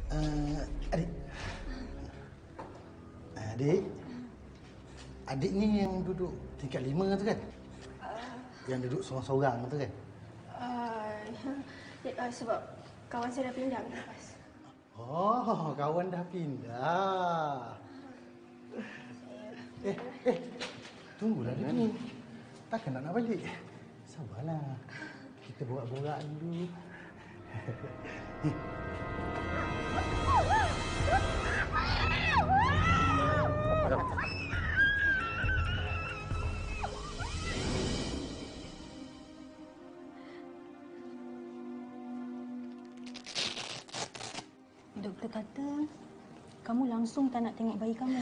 Adik. Adik. Adik ni yang duduk tingkat 5 tu kan? Yang duduk seorang-seorang tu kan? Sebab kawan saya dah pindah ke lepas. Oh, kawan dah pindah. Tunggulah dia ni. Takkan nak balik? Sabarlah. Kita borak-borak dulu. Doktor kata kamu langsung tak nak tengok bayi kamu.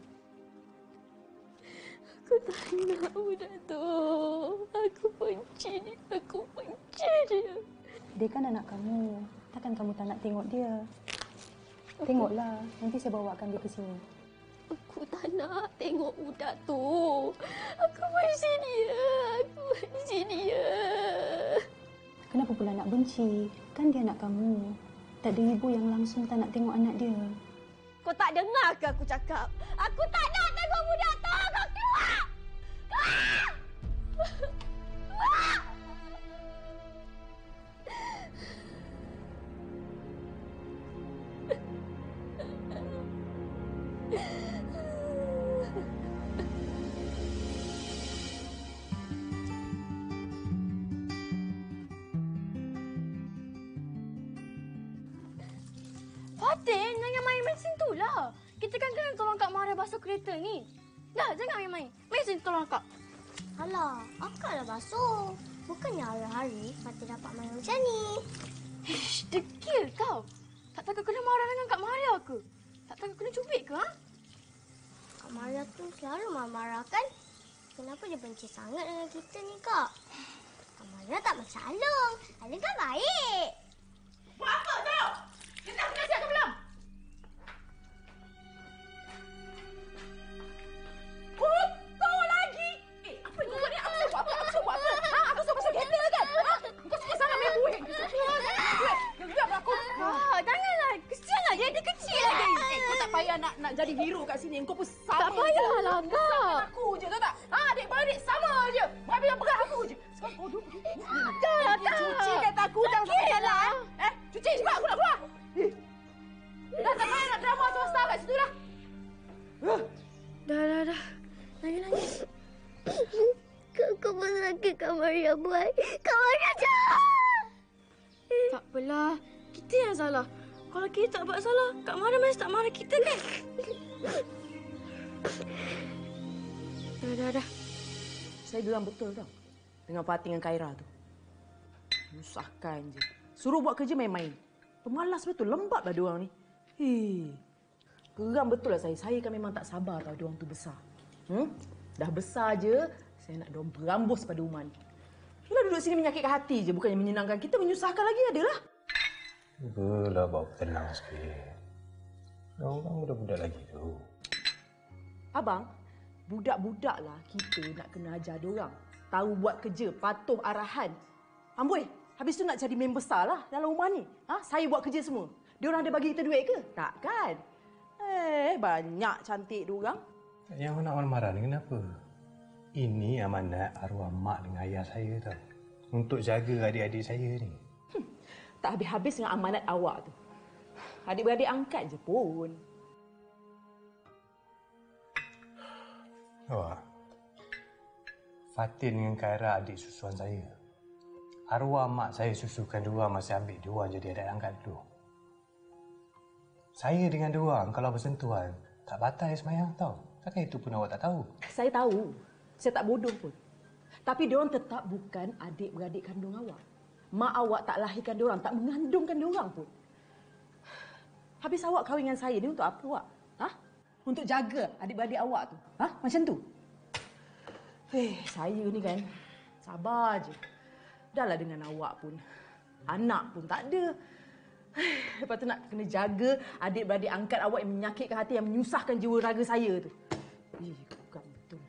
Aku tak nak budak tu. Aku benci dia. Dia kan anak kamu. Takkan kamu tak nak tengok dia? Tengoklah. Nanti saya bawakan dia ke sini. Aku tak nak tengok budak tu. Aku benci dia. Kenapa pula nak benci? Kan dia anak kamu. Tak ada ibu yang langsung tak nak tengok anak dia. Kau tak dengar ke aku cakap? Aku tak nak tengok budak tu. Kau keluar! Keluar! Fatin, jangan main-main situ lah. Kita kan kena tolong Kak Maria basuh kereta ni. Dah, jangan main-main. Main sini tolong Kak. Alah, akak dah basuh. Bukannya hari-hari Fatin dapat main macam ni. Ish, degil kau. Tak takut kena marah dengan Kak Maria ke? Tak takut kena cubit ke, ha? Kak Maria tu selalu marah-marah kan? Kenapa dia benci sangat dengan kita ni, Kak? Kak Maria tak macam Alung. Alung kan baik. Buat apa kau? Kita kena siap ke belum? Kotor lagi! Apa ni kau ni? Aku suruh buat apa? Ha? Aku suruh pasal kereta kan? Ha? Kau suka salah main buih. Gelap aku. Janganlah. Kesianlah dia. Dia kecil lagi. Kau tak payah nak jadi hero kat sini. Kau pun sama. Tak payahlah, Kak. Aku je, tahu tak? Ha, adik-beradik sama je. Habis yang berat aku je. Sekarang kau duduk. Tak. Cuci kata aku jangan sampai jalan. Cuci cepat aku nak keluar. Dah tak payah nak drama swasta kat situ dah. Dah. Nangis. Kau pun sakit Kak Maria buat. Kak Maria jahat. Tak apalah. Kita yang salah. Kalau kita tak buat salah, Kak Maria mesti tak marah kita kan? Dah. Saya geram betul tau. Dengan Fatin dengan Khaira tu. Menyusahkan je. Suruh buat kerja main-main. Pemalas betul. Lembablah diorang ni. Geram betul lah saya. Saya kan memang tak sabar tau diorang tu besar. Dah besar je, saya nak diorang berambus pada rumah ni. Yelah duduk sini menyakitkan hati je. Bukannya menyenangkan kita, menyusahkan lagi adalah. Cubalah bawa tenang sikit. Diorang budak-budak lagi tu. Abang, budak-budak lah kita nak kena ajar diorang. Tahu buat kerja, patuh arahan. Amboi, habis tu nak jadi member besar lah dalam rumah ni. Saya buat kerja semua. Diorang ada bagi kita duit ke? Tak kan? Banyak cantik diorang. Yang nak marah-marah ni kenapa? Ini amanat arwah mak dengan ayah saya tau. Untuk jaga adik-adik saya ni. Tak habis-habis dengan amanat awak tu. Adik-beradik angkat je pun. Awak, Fatin dengan Khaira adik susuan saya. Arwah mak saya susukan dua masa ambil dua jadi adik angkat dulu. Saya dengan diorang kalau bersentuhan tak batal semayang tau. Takkan itu pun awak tak tahu? Saya tahu. Saya tak bodoh pun. Tapi diorang tetap bukan adik-beradik kandung awak. Mak awak tak lahirkan diorang, tak mengandungkan diorang pun. Habis awak kahwin dengan saya ni untuk apa awak? Untuk jaga adik-beradik awak tu. Macam tu? Saya ni kan sabar je. Dahlah dengan awak pun. Anak pun tak ada. Lepas tu nak kena jaga adik-beradik angkat awak yang menyakitkan hati, yang menyusahkan jiwa raga saya tu. Bukan betul.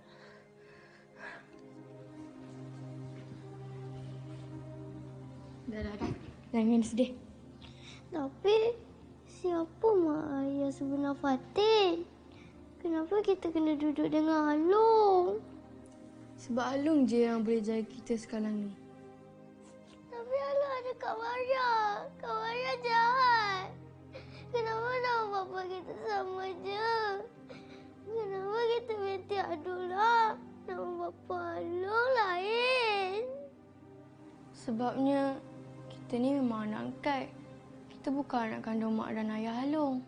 Dah. Jangan sedih. Tapi siapa mak ayah sebenar Fatin? Kenapa kita kena duduk dengan Alung? Sebab Alung je yang boleh jaga kita sekarang ni. Tapi Alung ada Kak Maria. Kak Maria jahat. Kenapa nama bapa kita sama je? Kenapa kita binti Abdullah? Nama bapa Alung lain. Sebabnya kita ni memang anak angkat. Kita bukan anak kandung mak dan ayah Alung.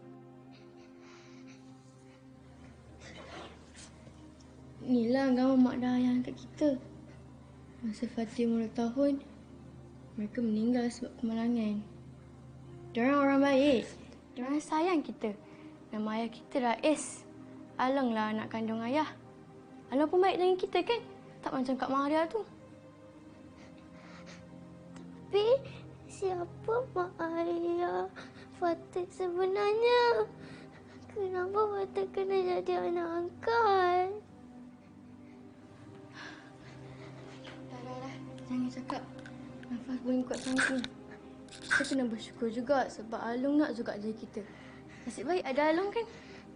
Inilah gambar mak dan ayah angkat kita. Masa Fatin umur 2 tahun, mereka meninggal sebab kemalangan. Diorang orang baik. Diorang sayang kita. Nama ayah kita Rais. Alung lah anak kandung ayah. Alung pun baik dengan kita kan? Tak macam Kak Maria tu. Tapi siapa mak ayah Fatin sebenarnya? Kenapa Fatin kena jadi anak angkat? Dah. Jangan cakap. Nafas boleh kuat sangat ni. Kita kena bersyukur juga sebab Alung nak juga jadi kita. Nasib baik ada Alung kan?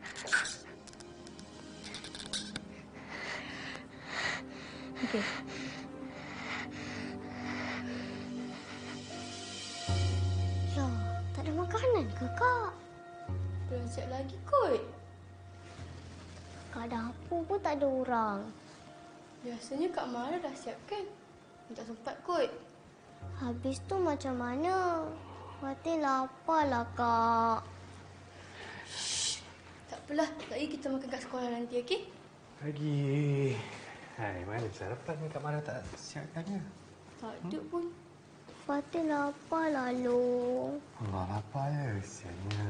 Okey. Ya, tak ada makanan ke Kak? Belum siap lagi kot. Kat dapur pun tak ada orang. Biasanya Kak Mara dah siapkan. Tak sempat kot. Habis tu macam mana? Fatin lapar lah Kak. Tak apalah, lagi kita makan kat sekolah nanti, okey? Lagi. Hai, mana sarapan ni Kak Mara tak siapkannya? Tak ada pun. Fatin lapar lah Long. Allah lapar ya, kesiannya.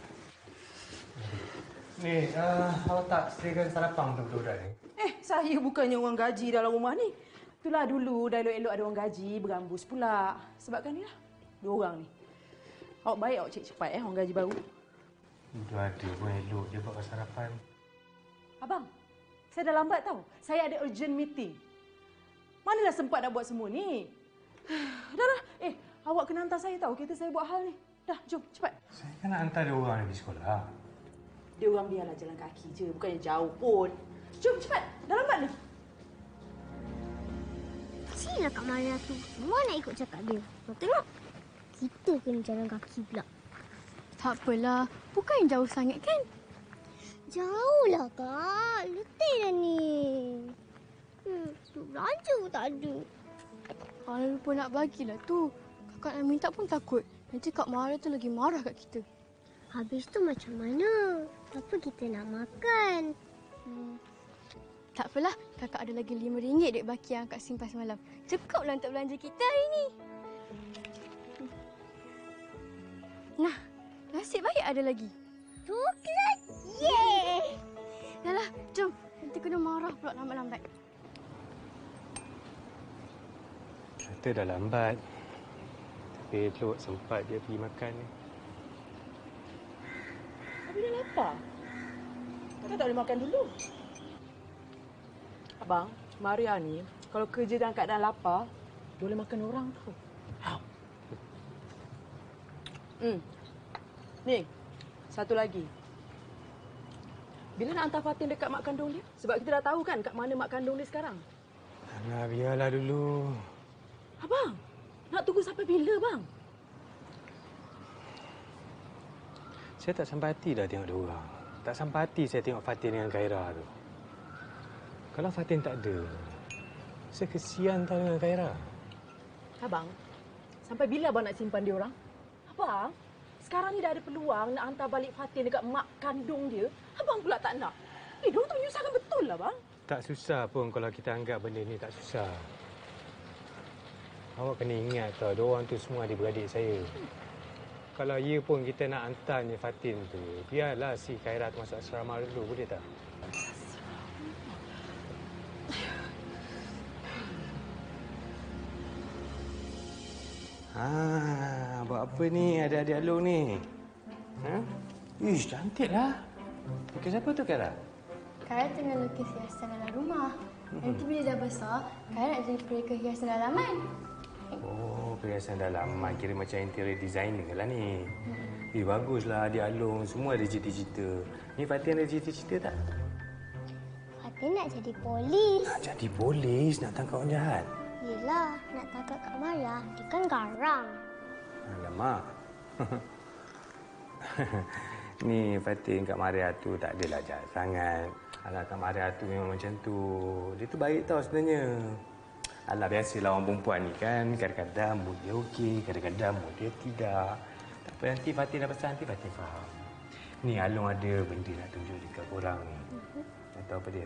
Ni, awak tak sediakan sarapan untuk budak-budak ni? Saya bukannya orang gaji dalam rumah ni. Itulah dulu dah elok-elok ada orang gaji, berambus pula. Sebabkan ni lah, 2 orang ni. Awak baik awak cek cepat orang gaji baru. Dah ada pun elok je buat sarapan. Abang, saya dah lambat tau. Saya ada urgent meeting. Manalah sempat nak buat semua ni. Dah. Awak kena hantar saya tau. Kereta saya buat hal ni. Dah, jom cepat. Saya kan nak hantar 2 orang ni pergi sekolah. Dia orang biarlah jalan kaki je, bukannya jauh pun. Jom cepat, dah lambat ni. Silah Kak Maria tu. Semua nak ikut cakap dia. Kau tengok. Kita kena jalan kaki pula. Tak apalah, bukan jauh sangat kan? Jauh lah Kak. Letih dah ni. Belanja pun tak ada. Kalau lupa nak bagilah tu. Kakak nak minta pun takut. Nanti Kak Mara tu lagi marah kat kita. Habis tu macam mana? Apa kita nak makan? Tak apalah, kakak ada lagi RM5 duit baki yang akak simpan semalam. Cukuplah untuk belanja kita hari ni. Nah, nasib baik ada lagi. Coklat! Yeay! Dahlah, jom. Nanti kena marah pula lambat-lambat. Kata dah lambat. Tapi elok sempat dia pergi makan ni. Tapi dia lapar. Takkan tak boleh makan dulu? Abang, Maria ni kalau kerja dalam keadaan lapar, boleh makan orang tu. Ni, satu lagi. Bila nak hantar Fatin dekat mak kandung dia? Sebab kita dah tahu kan kat mana mak kandung dia sekarang. Alah, biarlah dulu. Abang, nak tunggu sampai bila bang? Saya tak sampai hati dah tengok 2 orang. Tak sampai hati saya tengok Fatin dengan Khaira tu. Kalau Fatin tak ada, saya kesian tau dengan Khaira. Abang, sampai bila abang nak simpan dia orang? Abang, sekarang ni dah ada peluang nak hantar balik Fatin dekat mak kandung dia. Abang pula tak nak. Diorang tu menyusahkan betul lah bang. Tak susah pun kalau kita anggap benda ni tak susah. Awak kena ingat tau, 2 orang tu semua adik-beradik saya. Kalau ya pun kita nak hantarnya Fatin tu, biarlah si Khaira tu masuk asrama dulu, boleh tak? Buat apa ni adik-adik Alung ni? Ish, cantiklah. Lukis apa tu, Khaira? Khaira tengah lukis hiasan dalam rumah. Nanti bila dah besar, Khaira nak jadi pereka hiasan halaman. Oh, perhiasan dalaman. Kira macam interior designer lah ni. Baguslah adik Along. Semua ada cita-cita. Ni Fatin ada cita-cita tak? Fatin nak jadi polis. Nak jadi polis? Nak tangkap orang jahat? Yelah, nak tangkap Kak Maria. Dia kan garang. Alamak. Ni Fatin, Kak Maria tu tak adalah jahat sangat. Alah, Kak Maria tu memang macam tu. Dia tu baik tau sebenarnya. Alah, biasalah orang perempuan ni kan. Kadang-kadang mood dia okey, kadang-kadang mood dia tidak. Tak apa, nanti Fatin dah pasal, nanti Fatin faham. Ni Along ada benda nak tunjuk dekat korang ni. Tak tahu apa dia?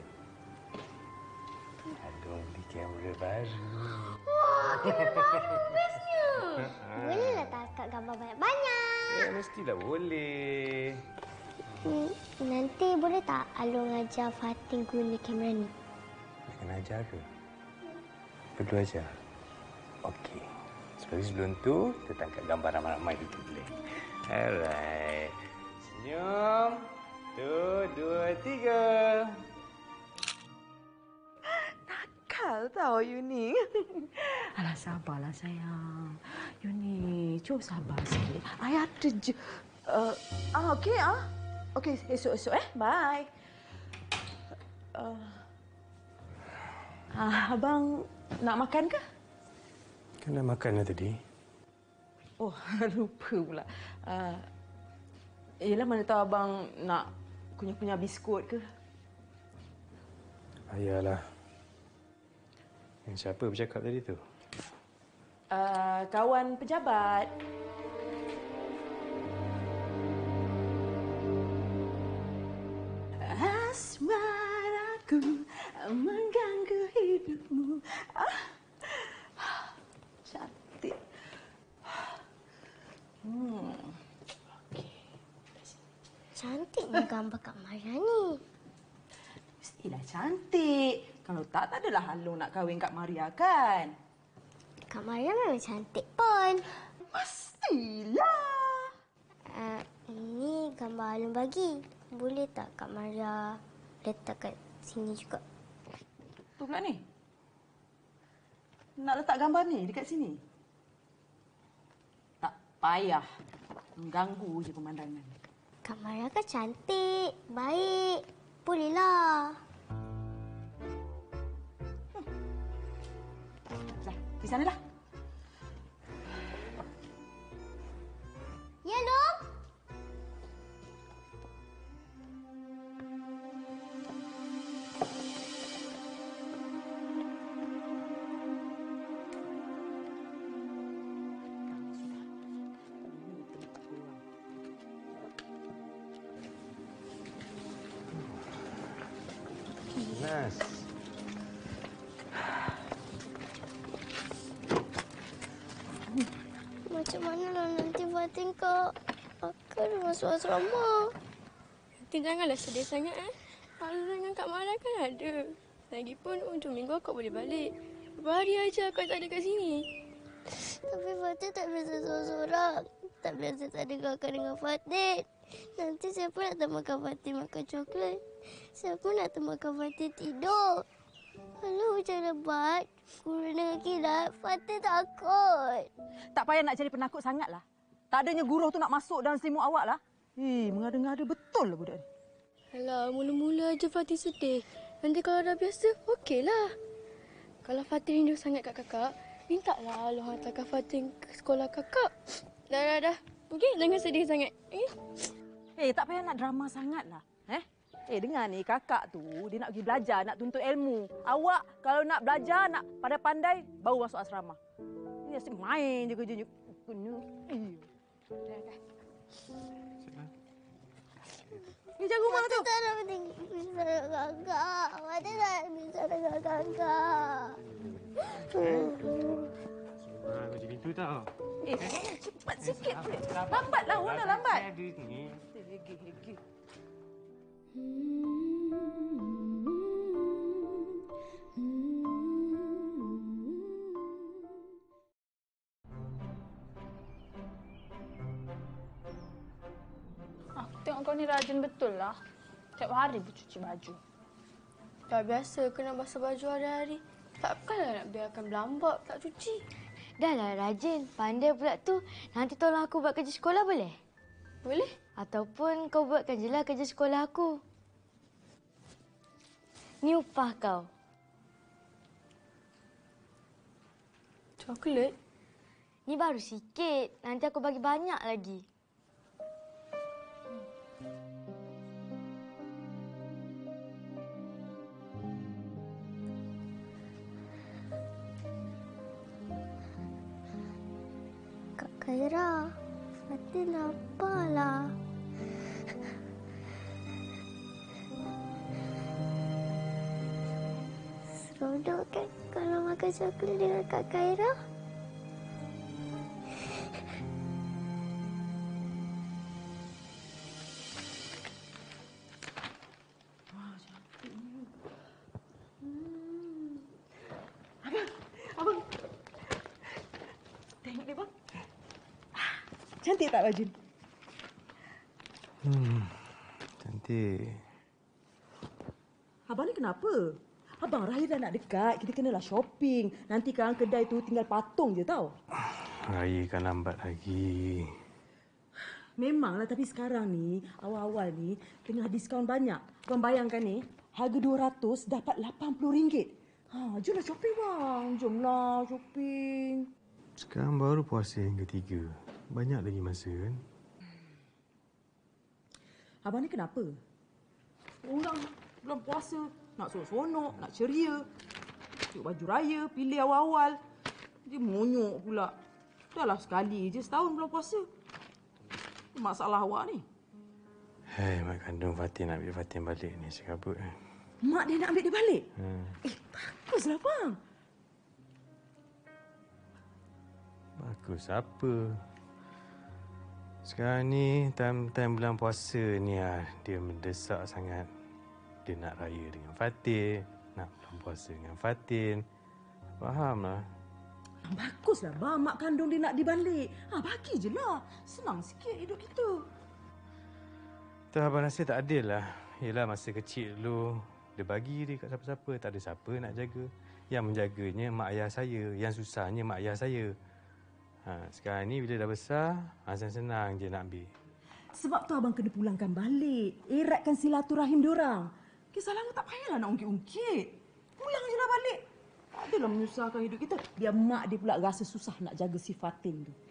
Along beli kamera baru. Wah, kamera bestnya. Bolehlah tangkap gambar banyak-banyak. Ya, mestilah boleh. Nanti boleh tak Along ajar Fatin guna kamera ni? Dia kena ajar ke? Perlu ajar? Okey. Sebelum tu, kita tangkap gambar ramai-ramai dulu boleh. Alright. Senyum. 1, 2, 3. Nakal tau you ni. Alah, sabarlah sayang. You ni, cuba sabar sikit. I ada je. Okey. Okey, esok-esok Bye. Abang nak makan ke? Kan dah makan dah tadi. Oh, lupa pula. Yelah, mana tahu abang nak kunyah-kunyah biskut ke? Ayalah. Yang siapa bercakap tadi tu? Kawan pejabat. Asmaraku mengganggu hidupmu. Cantik. Cantiknya gambar Kak Maria ni. Mestilah cantik. Kalau tak adalah Along nak kahwin Kak Maria kan? Kak Maria memang cantik pun. Mestilah. Ini gambar Along bagi. Boleh tak Kak Maria letak kat sini juga? Tu pula ni. Nak letak gambar ni dekat sini? Tak payah. Mengganggu je pemandangan. Kak Maria kan cantik, baik. Bolehlah. Dah, di sanalah. Ya, Long. Nas. Macam manalah nanti Fatin akan masuk asrama. Nanti janganlah sedih sangat. Along dengan Kak Maria kan ada. Lagipun ujung minggu akak boleh balik. Beberapa hari aja akak tak ada kat sini. Tapi Fatin tak biasa seorang-seorang. Tak biasa tak ada kakak dengan Fatin. Nanti siapa nak temankan Fatin makan coklat? Siapa nak temankan Fatin tidur? Kalau hujan lebat, guru dengan kilat, Fatin takut. Tak payah nak jadi penakut sangatlah. Tak adanya guru tu nak masuk dalam selimut awak lah. Mengada-ngada betul lah budak ni. Alah, mula-mula aja Fatin sedih. Nanti kalau dah biasa, okeylah. Kalau Fatin rindu sangat kat kakak, mintalah Along hantarkan Fatin ke sekolah kakak. Dah. Okey, jangan sedih sangat. Tak payah nak drama sangatlah. Dengar ni, kakak tu dia nak pergi belajar, nak tuntut ilmu. Awak kalau nak belajar, nak pandai-pandai, baru masuk asrama. Ni asyik main je kerjanya. Ni jaga rumah tu. Fatin tak nak bisa dengan kakak. Fatin tak nak bisa dengan kakak. Macam itu tau. Cepat sikit. Lambatlah, Wana lambat. Hegi. Aku tengok kau ni rajin betul lah. Setiap hari bercuci baju. Dah biasa kena basuh baju hari-hari. Takkanlah nak biarkan berlambak tak cuci. Dah lah rajin. Pandai pula tu. Nanti tolong aku buat kerja sekolah boleh? Boleh? Ataupun kau buatkan je lah kerja sekolah aku. Ni upah kau. Coklat? Ni baru sikit. Nanti aku bagi banyak lagi. Kak Khaira, Fatin lapar lah. Seronok kan kalau makan coklat dengan Kak Khaira? Abang. Tengok ni, bang. Cantik tak baju? Cantik. Abang ni kenapa? Abang, Raya dah nak dekat. Kita kenalah shopping. Nanti kan kedai tu tinggal patung je tau. Raya kan lambat lagi. Memanglah, tapi sekarang ni, awal-awal ni, tengah diskaun banyak. Abang bayangkan ni, harga RM200 dapat RM80. Jomlah shopping, bang. Jomlah shopping. Sekarang baru puasa yang ketiga. Banyak lagi masa kan? Abang ni kenapa? Orang bulan puasa nak seronok, nak ceria. Tengok baju raya, pilih awal-awal. Dia monyok pula. Dahlah sekali je setahun bulan puasa. Masalah awak ni. Hai, mak kandung Fatin nak ambil Fatin balik ni sekabut. Mak dia nak ambil dia balik? Baguslah, bang. Bagus apa? Sekarang ni time bulan puasa ni dia mendesak sangat. Dia nak raya dengan Fatin, nak bulan puasa dengan Fatin. Fahamlah. Baguslah, bang. Mak kandung dia nak dibalik. Bagi je lah. Senang sikit hidup kita. Tu abang rasa tak adil lah. Yelah masa kecil dulu, dia bagi dia kat siapa-siapa. Tak ada siapa nak jaga. Yang menjaganya mak ayah saya. Yang susahnya mak ayah saya. Sekarang ni bila dah besar, senang-senang je nak ambil. Sebab tu abang kena pulangkan balik. Eratkan silaturahim diorang. Kisah lama tak payahlah nak ungkit-ungkit. Pulang je lah balik. Tak adalah menyusahkan hidup kita. Biar mak dia pula rasa susah nak jaga si Fatin tu.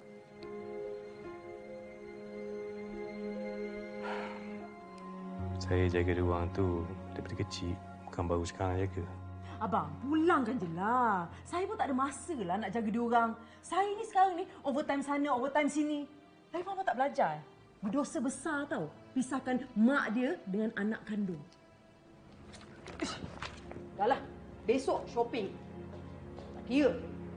Saya jaga dia orang tu daripada kecil. Bukan baru sekarang jaga. Abang, pulangkan je lah. Saya pun tak ada masa lah nak jaga diorang. Saya ni sekarang ni overtime sana, overtime sini. Tapi abang tak belajar. Berdosa besar tau. Pisahkan mak dia dengan anak kandung. Dah lah. Besok shopping. Tak kira.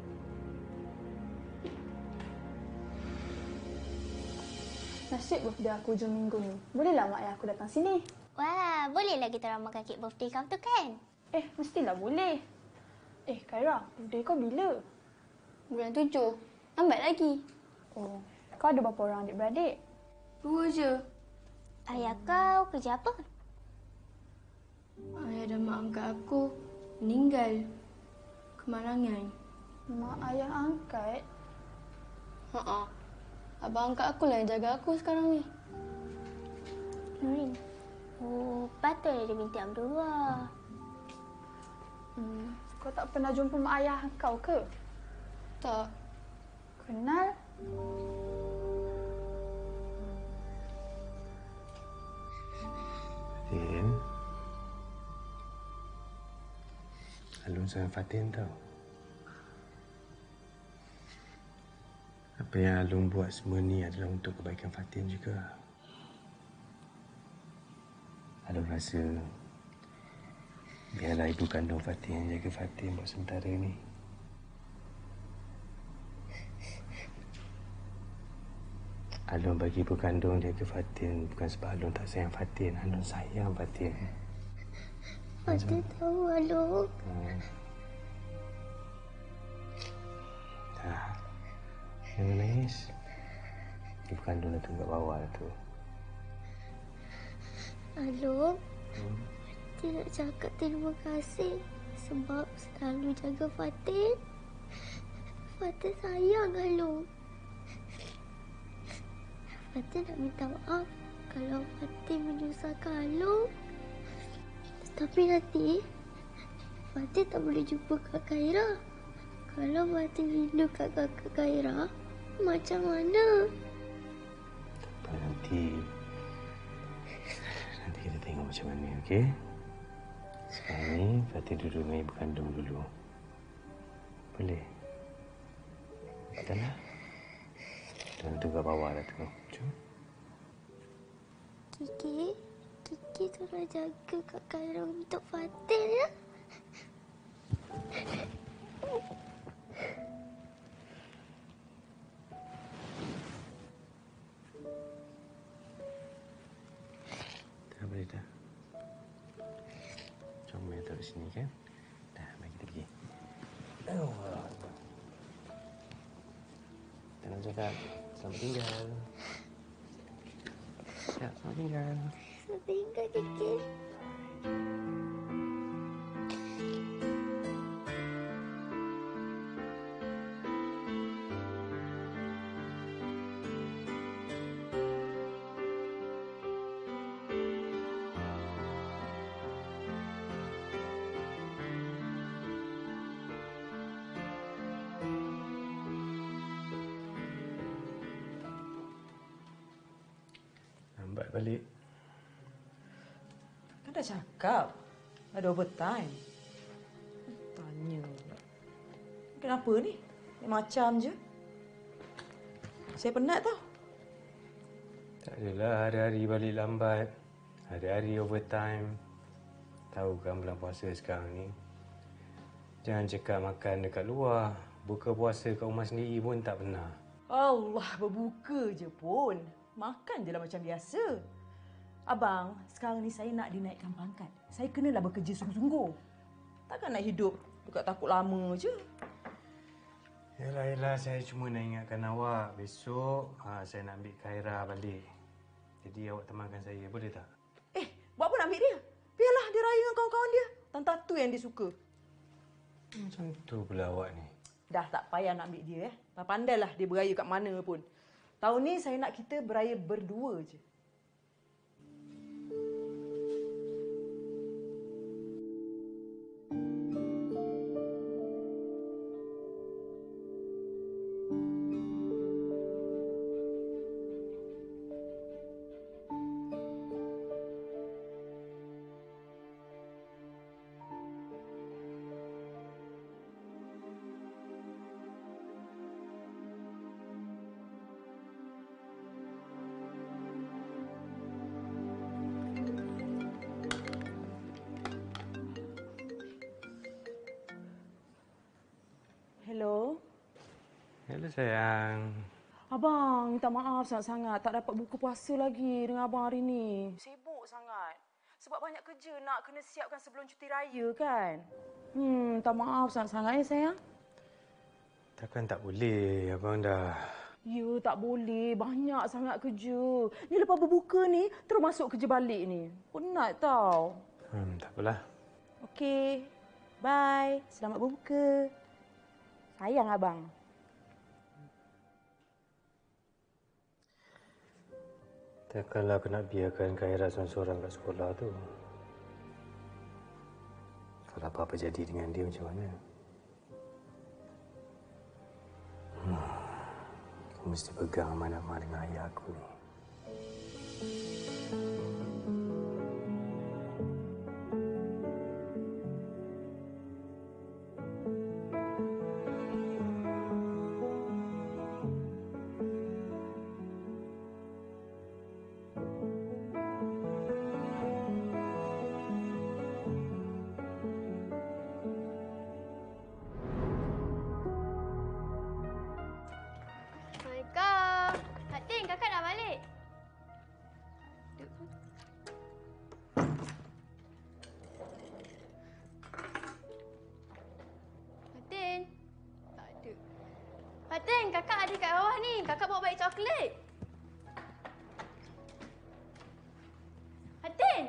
Nasib birthday aku hujung minggu ni. Bolehlah mak ayah aku datang sini. Wah, bolehlah kita ramakan kek birthday kau tu kan? Mestilah boleh. Khaira, birthday kau bila? Bulan 7. Lambat lagi. Oh, kau ada berapa orang adik-beradik? 2 je. Ayah kau kerja apa? Ayah dan mak angkat aku meninggal. Kemalangan. Mak ayah angkat? Abang angkat aku lah yang jaga aku sekarang ni. Nurin. Patutlah dia minta Abdullah. Kau tak pernah jumpa mak ayah kau ke? Tak. Kenal? Fatin. Alun sayang Fatin tau. Apa yang Alun buat semua ni adalah untuk kebaikan Fatin juga. Alun rasa biarlah ibu kandung Fatin yang jaga Fatin buat sementara ni. Alun bagi ibu kandung jaga Fatin bukan sebab Alun tak sayang Fatin. Alun sayang Fatin. Fatin tahu, Alun. Dah. Jangan nangis. Ibu kandung dah tunggu kat bawah tu. Alun, Fatin nak cakap terima kasih sebab selalu jaga Fatin. Fatin sayang Alu. Fatin nak minta maaf kalau Fatin menyusahkan Alu. Tetapi nanti Fatin tak boleh jumpa Kak Khaira. Kalau Fatin rindu kat Kak Khaira, macam mana? Nanti kita tengok macam mana, okey? Sekarang ni Fatih duduk dengan ibu kandung dulu. Boleh? Betul lah. Dan tu kat bawah lah tu. Jom. Kiki tolong jaga Kak Khaira untuk Fatin ya. Dah boleh dah. Comel taruh sini kan? Dah, mari kita pergi. Dan nak cakap, selamat tinggal. Ya, selamat tinggal. Selamat tinggal Kiki. Lambat balik. Kan dah cakap. Ada overtime. Tanya pula. Kenapa ni? Macam je. Saya penat tau. Tak adalah hari-hari balik lambat. Hari-hari overtime. Tahu kan bulan puasa sekarang ni. Jangan cakap makan dekat luar. Buka puasa kat rumah sendiri pun tak pernah. Allah, berbuka je pun. Makan je lah macam biasa. Abang, sekarang ni saya nak dinaikkan pangkat. Saya kenalah bekerja sungguh-sungguh. Takkan nak hidup dekat takut lama je. Yelah, saya cuma nak ingatkan awak. Besok saya nak ambil Khaira balik. Jadi awak temankan saya, boleh tak? Buat apa nak ambil dia? Biarlah dia raya dengan kawan-kawan dia. Tanta tu yang dia suka. Macam tu pula awak ni. Dah tak payah nak ambil dia. Pandailah dia beraya kat mana pun. Tahun ni saya nak kita beraya berdua je. Hello? Hello sayang. Abang, minta maaf sangat-sangat. Tak dapat buka puasa lagi dengan abang hari ni. Sibuk sangat. Sebab banyak kerja nak kena siapkan sebelum cuti raya kan. Minta maaf sangat-sangat sayang. Takkan tak boleh, abang dah. Ya, tak boleh. Banyak sangat kerja. Ni lepas berbuka ni, terus masuk kerja balik ni. Penat tau. Tak apalah. Okey. Bye. Selamat berbuka. Sayang abang. Takkanlah aku nak biarkan Khaira seorang-seorang kat sekolah tu. Kalau apa-apa jadi dengan dia macam mana? Aku mesti pegang amanah dengan ayah aku ni. Assalamualaikum. Fatin, kakak dah balik. Fatin. Tak ada. Fatin, kakak ada kat bawah ni. Kakak bawa balik coklat. Fatin.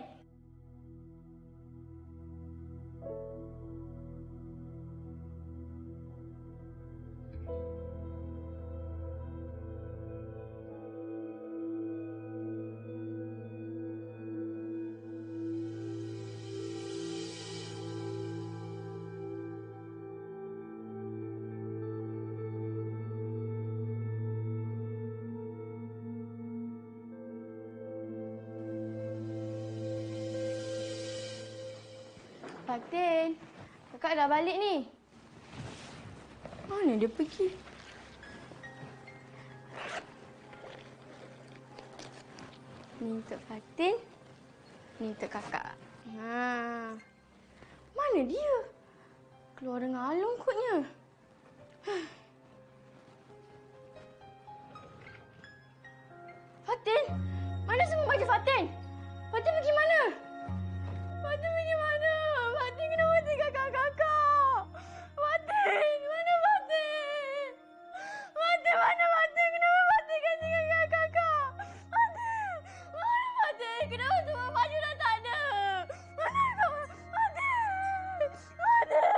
Fatin, kakak dah balik ni. Mana dia pergi? Ni untuk Fatin, ni untuk kakak. Mana dia? Keluar dengan Alung kotnya. Fatin! Mana semua baju Fatin? Fatin pergi mana? Fatin pergi mana? Fatin kenapa tinggal kakak? Fatin! Mana Fatin? Fatin mana Fatin? Kenapa Fatin kan tinggal kakak? Fatin! Mana Fatin? Kenapa semua baju dah tak ada? Mana kau? Fatin! Fatin!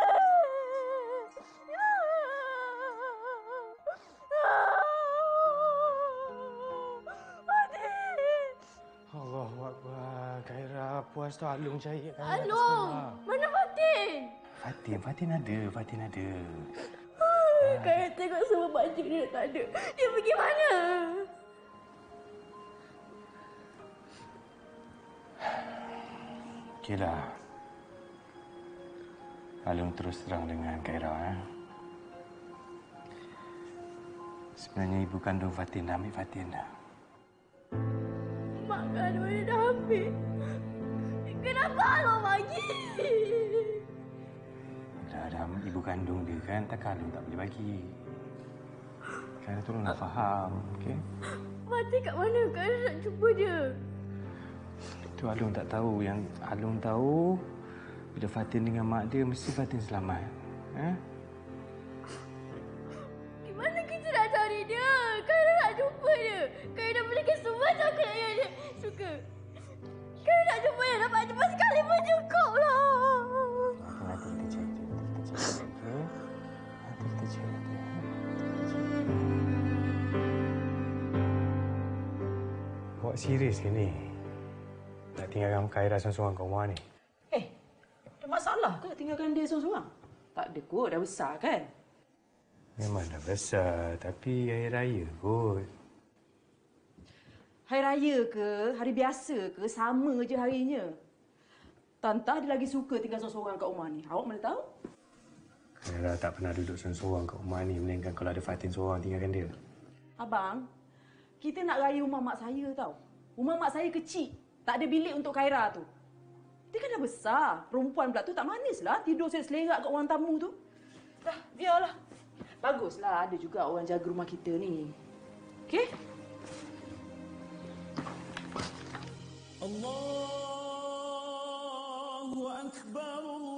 Allahu Akbar. Khaira, puas tu Alung cari Khaira kat Alung! sekolah. Mana Fatin? Fatin ada. Kaya tengok semua baju dia tak ada. Dia pergi mana? Okeylah. Alung terus terang dengan Khaira. Sebenarnya ibu kandung Fatin dah ambil Fatin dah. Mak kandung dia dah ambil. Kenapa Alung bagi? Dah ibu kandung dia kan, takkan Alung tak boleh bagi. Khaira tolonglah faham, okey? Fatin kat mana? Kaya nak jumpa dia. Itu Alung tak tahu. Yang Alung tahu, bila Fatin dengan mak dia, mesti Fatin selamat. Di mana kita nak cari dia? Kaya nak jumpa dia. Kaya dah belikan semua coklat yang dia suka. Kaya nak jumpa dia. Dapat jumpa sekali pun cukup lah. Nanti kita cari dia. Okey? Nanti kita cari dia. Awak serius ke ni? Nak tinggalkan Khaira seorang-seorang kat rumah ni? Ada masalah ke tinggalkan dia seorang-seorang? Tak ada kot, dah besar kan? Memang dah besar, tapi hari raya kot. Hari raya ke, hari biasa ke, sama je harinya. Tantah dia lagi suka tinggal seorang-seorang kat rumah ni. Awak mana tahu? Khaira tak pernah duduk seorang-seorang kat rumah ni, melainkan kalau ada Fatin seorang tinggalkan dia. Abang, kita nak raya rumah mak saya tau. Rumah mak saya kecil. Tak ada bilik untuk Khaira tu. Dia kan dah besar. Perempuan pula tu tak manislah tidur selerak kat orang tamu tu. Dah, biarlah. Baguslah ada juga orang jaga rumah kita ni. Okey? Allahu Akbar,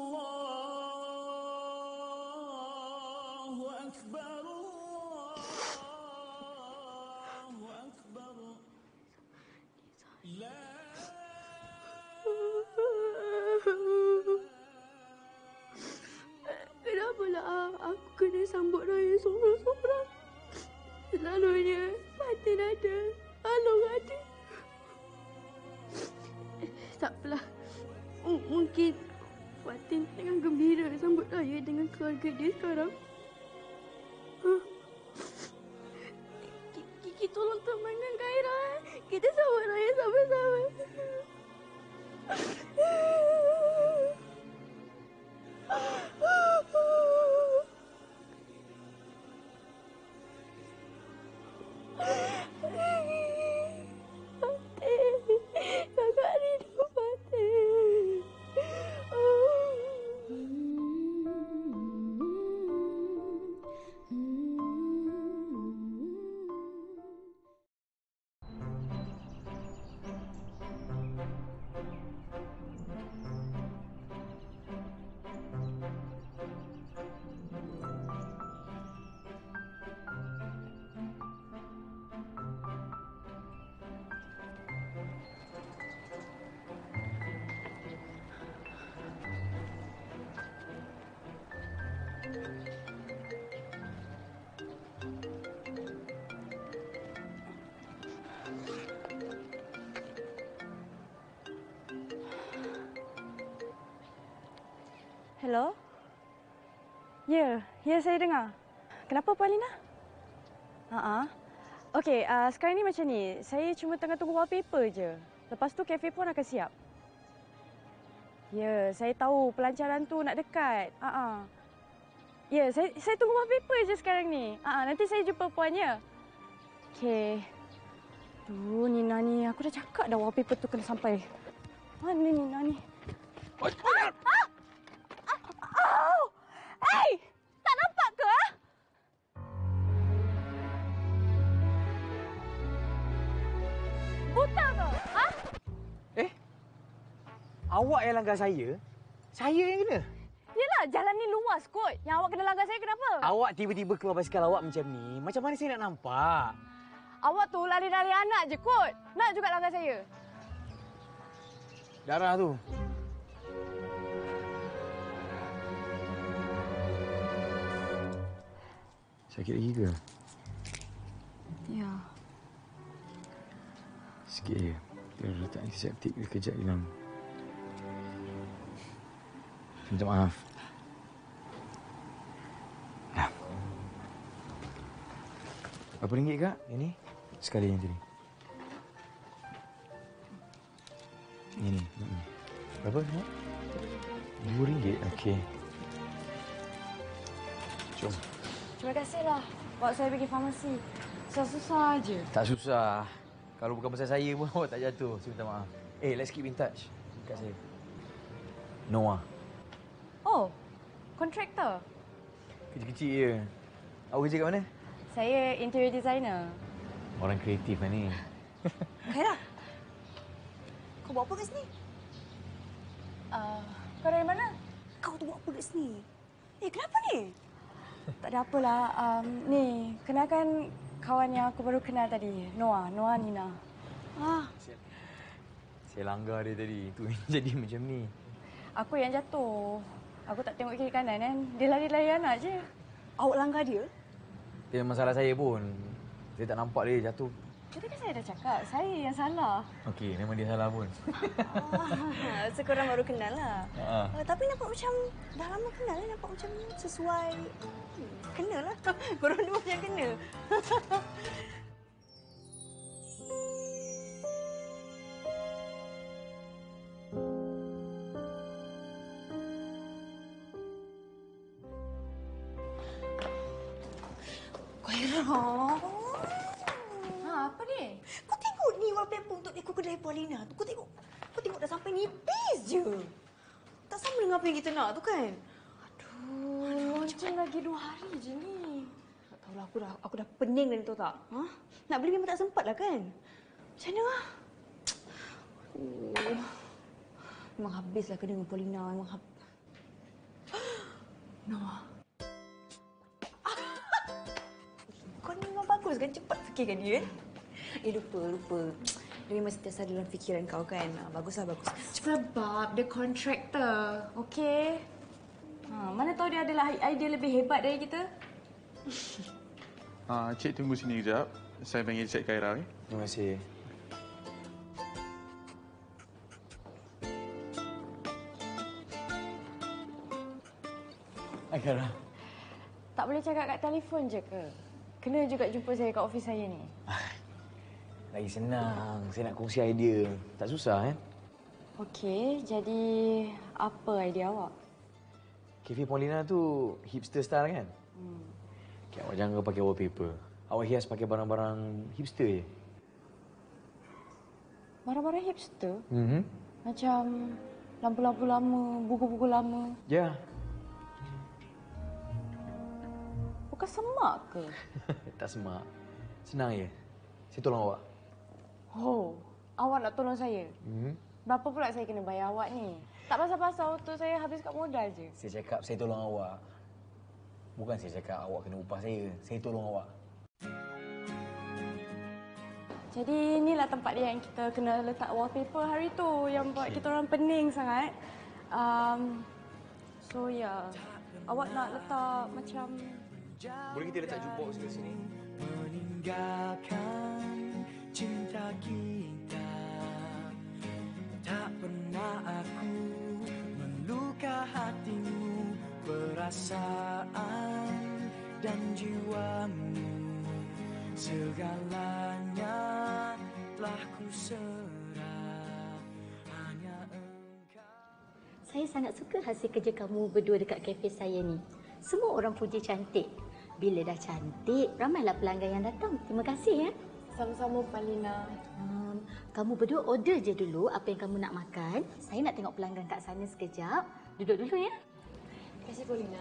Allahu Akbar, Allahu Akbar. Kenapalah aku kena sambut raya seorang-seorang? Selalunya Fatin ada, Alung ada. Tak apalah. Mungkin Fatin tengah gembira sambut raya dengan keluarga dia sekarang. Kiki tolong temankan Khaira. Kita sambut raya sama-sama. Kakak rindu Fatin. Hello? Ya, saya dengar. Kenapa, Paulina? Okey, sekarang ni macam ni. Saya cuma tengah tunggu wallpaper je. Lepas tu kafe pun akan siap. Ya, saya tahu pelancaran tu nak dekat. Ya, saya tunggu wallpaper je sekarang ni. Nanti saya jumpa puannya. Okey. Duh, Nina ni. Aku dah cakap dah wallpaper tu kena sampai. Mana Nina ni? Hey! Tak nampak ke? Buta ke? Awak yang langgar saya? Saya yang kena? Yelah, jalan ni luas kot. Yang awak kena langgar saya kenapa? Awak tiba-tiba keluar basikal awak macam ni. Macam mana saya nak nampak? Awak tu lari-lari anak je kot. Nak juga langgar saya? Darah tu. Sakit lagi ke? Ya. Sikit je. Dia letak antiseptik dia kejap hilang. Minta maaf. Dah. Berapa ringgit, Kak? Yang ni? Sekali yang tadi. Yang ni. Berapa semua? RM2. Okey. Jom. Terima kasihlah. Bawa saya pergi farmasi. Susah-susah aje. Tak susah. Kalau bukan pasal saya pun awak tak jatuh. Saya minta maaf. Let's keep in touch. Dekat saya. Noah. Oh, kontraktor. Kecil-kecil je. Awak kerja kat mana? Saya interior designer. Orang kreatif lah ni. Khairah, kau buat apa kat sini? Kau dari mana? Kau tu buat apa kat sini? Kenapa ni? Tak ada apalah. Ni, kenalkan kawan yang aku baru kenal tadi. Noah Nina. Saya langgar dia tadi. Itu yang jadi macam ni. Aku yang jatuh. Aku tak tengok kiri kanan kan. Dia lari-lari anak je. Awak langgar dia? Dia masalah saya pun. Saya tak nampak dia jatuh. Tadi kan saya dah cakap, saya yang salah. Okey, memang dia salah pun. Sekorang baru kenal lah. Tapi nampak macam dah lama kenal lah. Nampak macam sesuai. Kena lah. Korang dua macam kena. Khairah. Apa ni? Kau tengok ni wallpaper untuk dekor kedai Paulina tu. Kau tengok dah sampai nipis je. Tak sama dengan apa yang kita nak tu kan? Launching lagi 2 hari je ni. Tak tahulah, aku dah pening dah ni, tahu tak? Nak beli memang tak sempat lah kan? Macam mana lah? Memang habislah kena dengan Paulina. Memang Noah. Kau ni memang bagus kan? Cepat fikirkan dia. Lupa. Dia memang sentiasa dalam fikiran kau kan? Baguslah, bagus. Sebab dia kontraktor. Okey. Mana tahu dia adalah idea lebih hebat dari kita. Cik tunggu sini kejap. Saya panggil Cik Khairah. Terima kasih. Hai Khairah. Tak boleh cakap kat telefon je ke? Kena juga jumpa saya kat ofis saya ni. Lagi senang. Saya nak kongsi idea. Tak susah kan? Okey, jadi apa idea awak? Cafe Paulina tu hipster style kan? Okay, awak jangan pakai wallpaper. Awak hias pakai barang-barang hipster je. Barang-barang hipster? Macam lampu-lampu lama, buku-buku lama. Ya. Bukan semak ke? Tak semak. Senang je. Saya tolong awak. Oh, awak nak tolong saya? Berapa pula saya kena bayar awak ni? Tak pasal-pasal untuk saya habis kat modal je. Saya cakap saya tolong awak. Bukan saya cakap awak kena upah saya. Saya tolong awak. Jadi inilah tempat dia yang kita kena letak wallpaper hari tu yang buat kita orang pening sangat. So ya, awak nak letak macam... Boleh kita letak jukebox di sini? Meninggalkan cinta kita, tak pernah aku meluka hatimu, perasaan dan jiwamu, segalanya telah ku serah, hanya engkau. Saya sangat suka hasil kerja kamu berdua dekat kafe saya ni. Semua orang puji cantik. Bila dah cantik, ramailah pelanggan yang datang. Terima kasih ya. Sama-sama Palina. Kamu berdua order je dulu apa yang kamu nak makan. Saya nak tengok pelanggan kat sana sekejap. Duduk dulu ya. Terima kasih Paulina.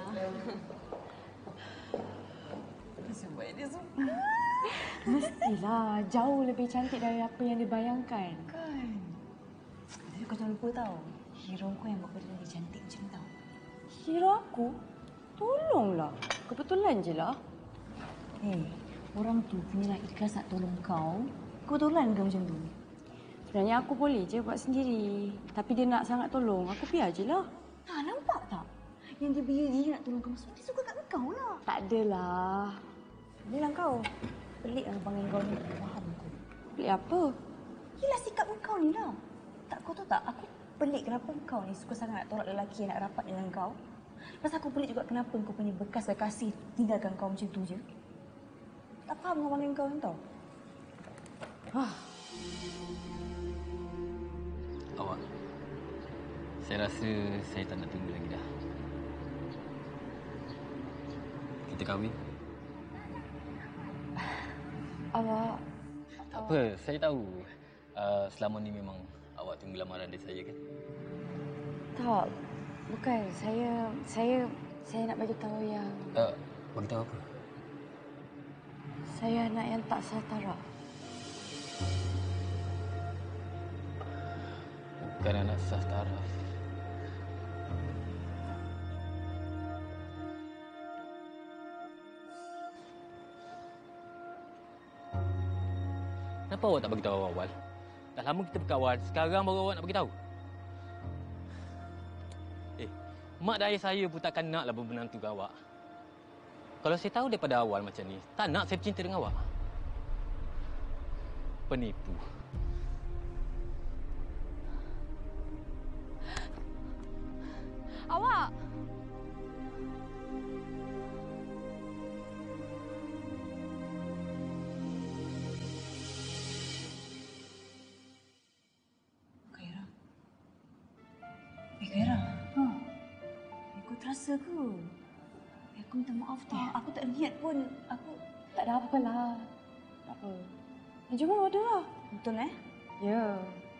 Sebab dia suka. Mestilah jauh lebih cantik dari apa yang dibayangkan. Kan. Tapi kau jangan lupa tau. Hero kau yang buat benda dia cantik macam tau. Hero aku? Tolonglah. Kebetulan je lah. Orang tu punya ikhlas nak tolong kau. Kebetulan ke macam tu? Sebenarnya aku boleh je buat sendiri. Tapi dia nak sangat tolong. Aku biar je lah. Nampak tak? Yang dia biar nak tolong kamu semua, dia suka kat kau lah. Tak adalah. Bilang kau. Pelik lah abang kau ni. Faham kau. Pelik apa? Yelah sikap kau ni lah. Tak, kau tahu tak? Aku pelik kenapa kau ni suka sangat nak tolak lelaki yang nak rapat dengan kau. Lepas aku pelik juga kenapa kau punya bekas kekasih tinggalkan kau macam tu je. Tak faham abang kau ni tau. Awak, saya rasa saya tak nak tunggu lagi dah. Kita kahwin? Awak... Tak apa, saya tahu. Selama ni memang awak tunggu lamaran dari saya kan? Tak. Bukan. Saya nak bagi tahu yang... Bagi tahu apa? Saya anak yang tak sah taraf. Bukan anak sah taraf. Kenapa awak tak bagi tahu awal? Dah lama kita berkawan, sekarang baru awak nak bagi tahu. Mak dan ayah saya pun takkan naklah bermenantu ke awak. Kalau saya tahu daripada awal macam ni, tak nak saya bercinta dengan awak. Penipu. Awak! Khaira. Khaira. Aku terasa ke? Aku minta maaf tau. Aku tak niat pun. Aku tak ada apalah. Tak apa. Jom order lah. Betul Ya.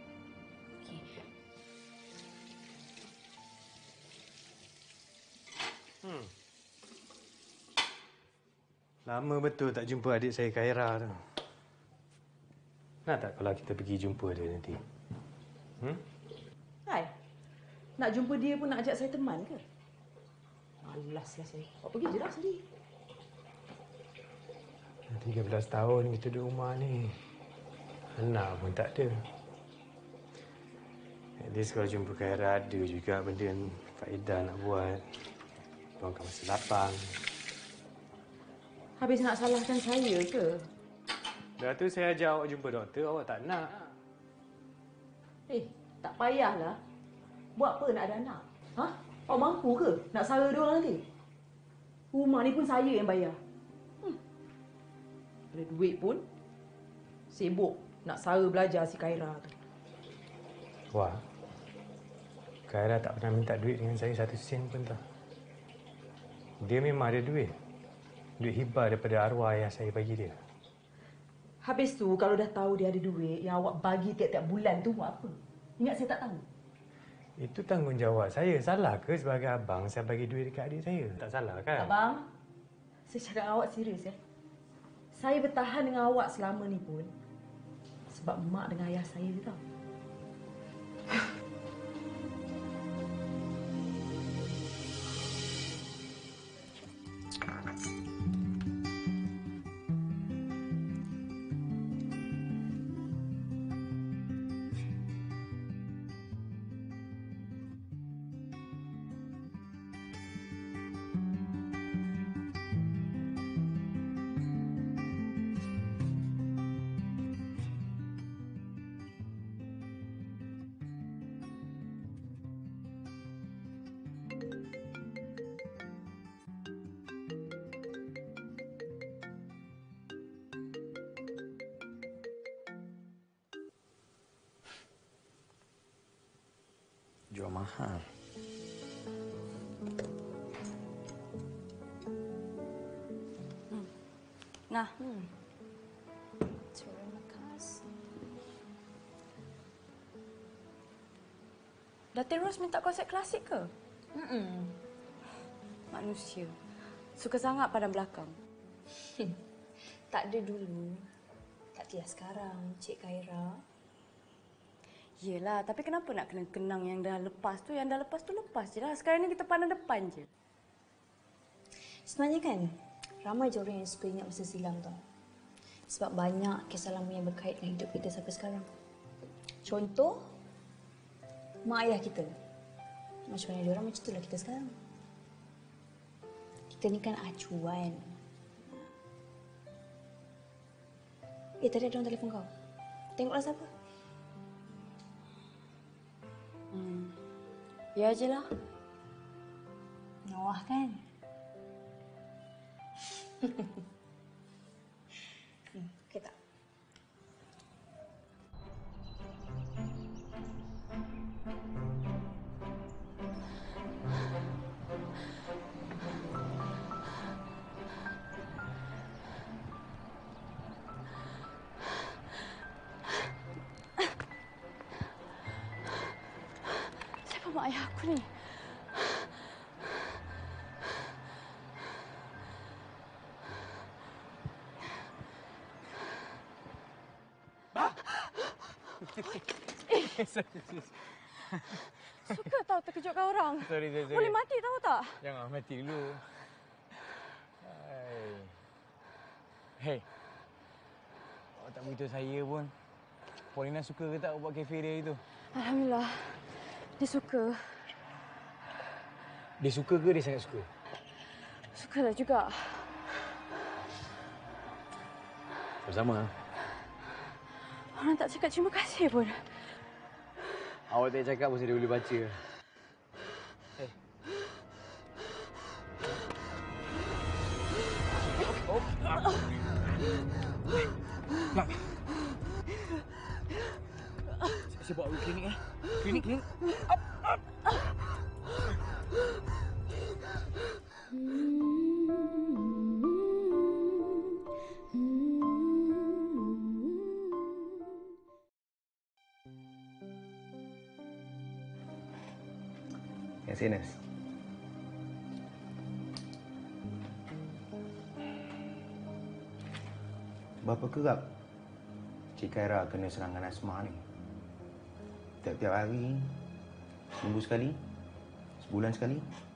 Lama betul tak jumpa adik saya Khaira tu. Nak tak kalau kita pergi jumpa dia nanti? Hai. Nak jumpa dia pun nak ajak saya teman ke? Malaslah saya. Awak pergi je lah sendiri. 13 tahun kita duduk rumah ni. Anak pun tak ada. At least kalau jumpa Khaira ada juga benda yang faedah nak buat. Luangkan masa lapang. Habis nak salahkan saya ke? Dah tu saya ajak awak jumpa doktor, awak tak nak. Tak payahlah. Buat apa nak ada anak? Awak mampu ke nak sara dia orang nanti? Rumah ni pun saya yang bayar. Ada duit pun sibuk nak sara belajar si Khaira tu. Wah. Khaira tak pernah minta duit dengan saya 1 sen pun tak. Dia memang ada duit. Duit hibah daripada arwah ayah saya bagi dia. Habis tu kalau dah tahu dia ada duit yang awak bagi tiap-tiap bulan tu buat apa? Ingat saya tak tahu? Itu tanggungjawab saya. Salah ke sebagai abang saya bagi duit dekat adik saya? Tak salah kan? Abang, saya cakap awak serius ya. Saya bertahan dengan awak selama ni pun sebab mak dengan ayah saya je tau. Jual mahal. Nah. Terima kasih. Datin Rose minta konsert klasik ke? Manusia. Suka sangat pandang belakang. Tak ada dulu. Tak ada sekarang, Cik Khaira. Yelah, tapi kenapa nak kena kenang yang dah lepas tu? Yang dah lepas tu lepas je lah. Sekarang ni kita pandang depan je. Sebenarnya kan, ramai je orang yang suka ingat masa silam tau. Sebab banyak kisah lama yang berkait dengan hidup kita sampai sekarang. Contoh, mak ayah kita. Macam mana dia orang, macam itulah kita sekarang. Kita ni kan acuan. Tadi ada orang telefon kau. Tengoklah siapa. Ya je lah. Noah kan? Okey tak? Siapa mak ayah aku ni? Suka tahu terkejutkan orang. Sorry. Boleh mati tahu tak? Jangan mati dulu. Hey. Awak tak beritahu saya pun. Paulina suka ke tak buat kafe dia itu? Alhamdulillah. Dia suka. Dia suka ke dia sangat suka? Sukalah juga. Sama-sama. Orang tak cakap terima kasih pun. Awak tak cakap pun saya boleh baca. Saya bawa ke klinik. Klinik. Yang Senas. Berapa kerap Cik Khaira kena serangan asma ni? Tiap-tiap hari? Seminggu sekali? Sebulan sekali?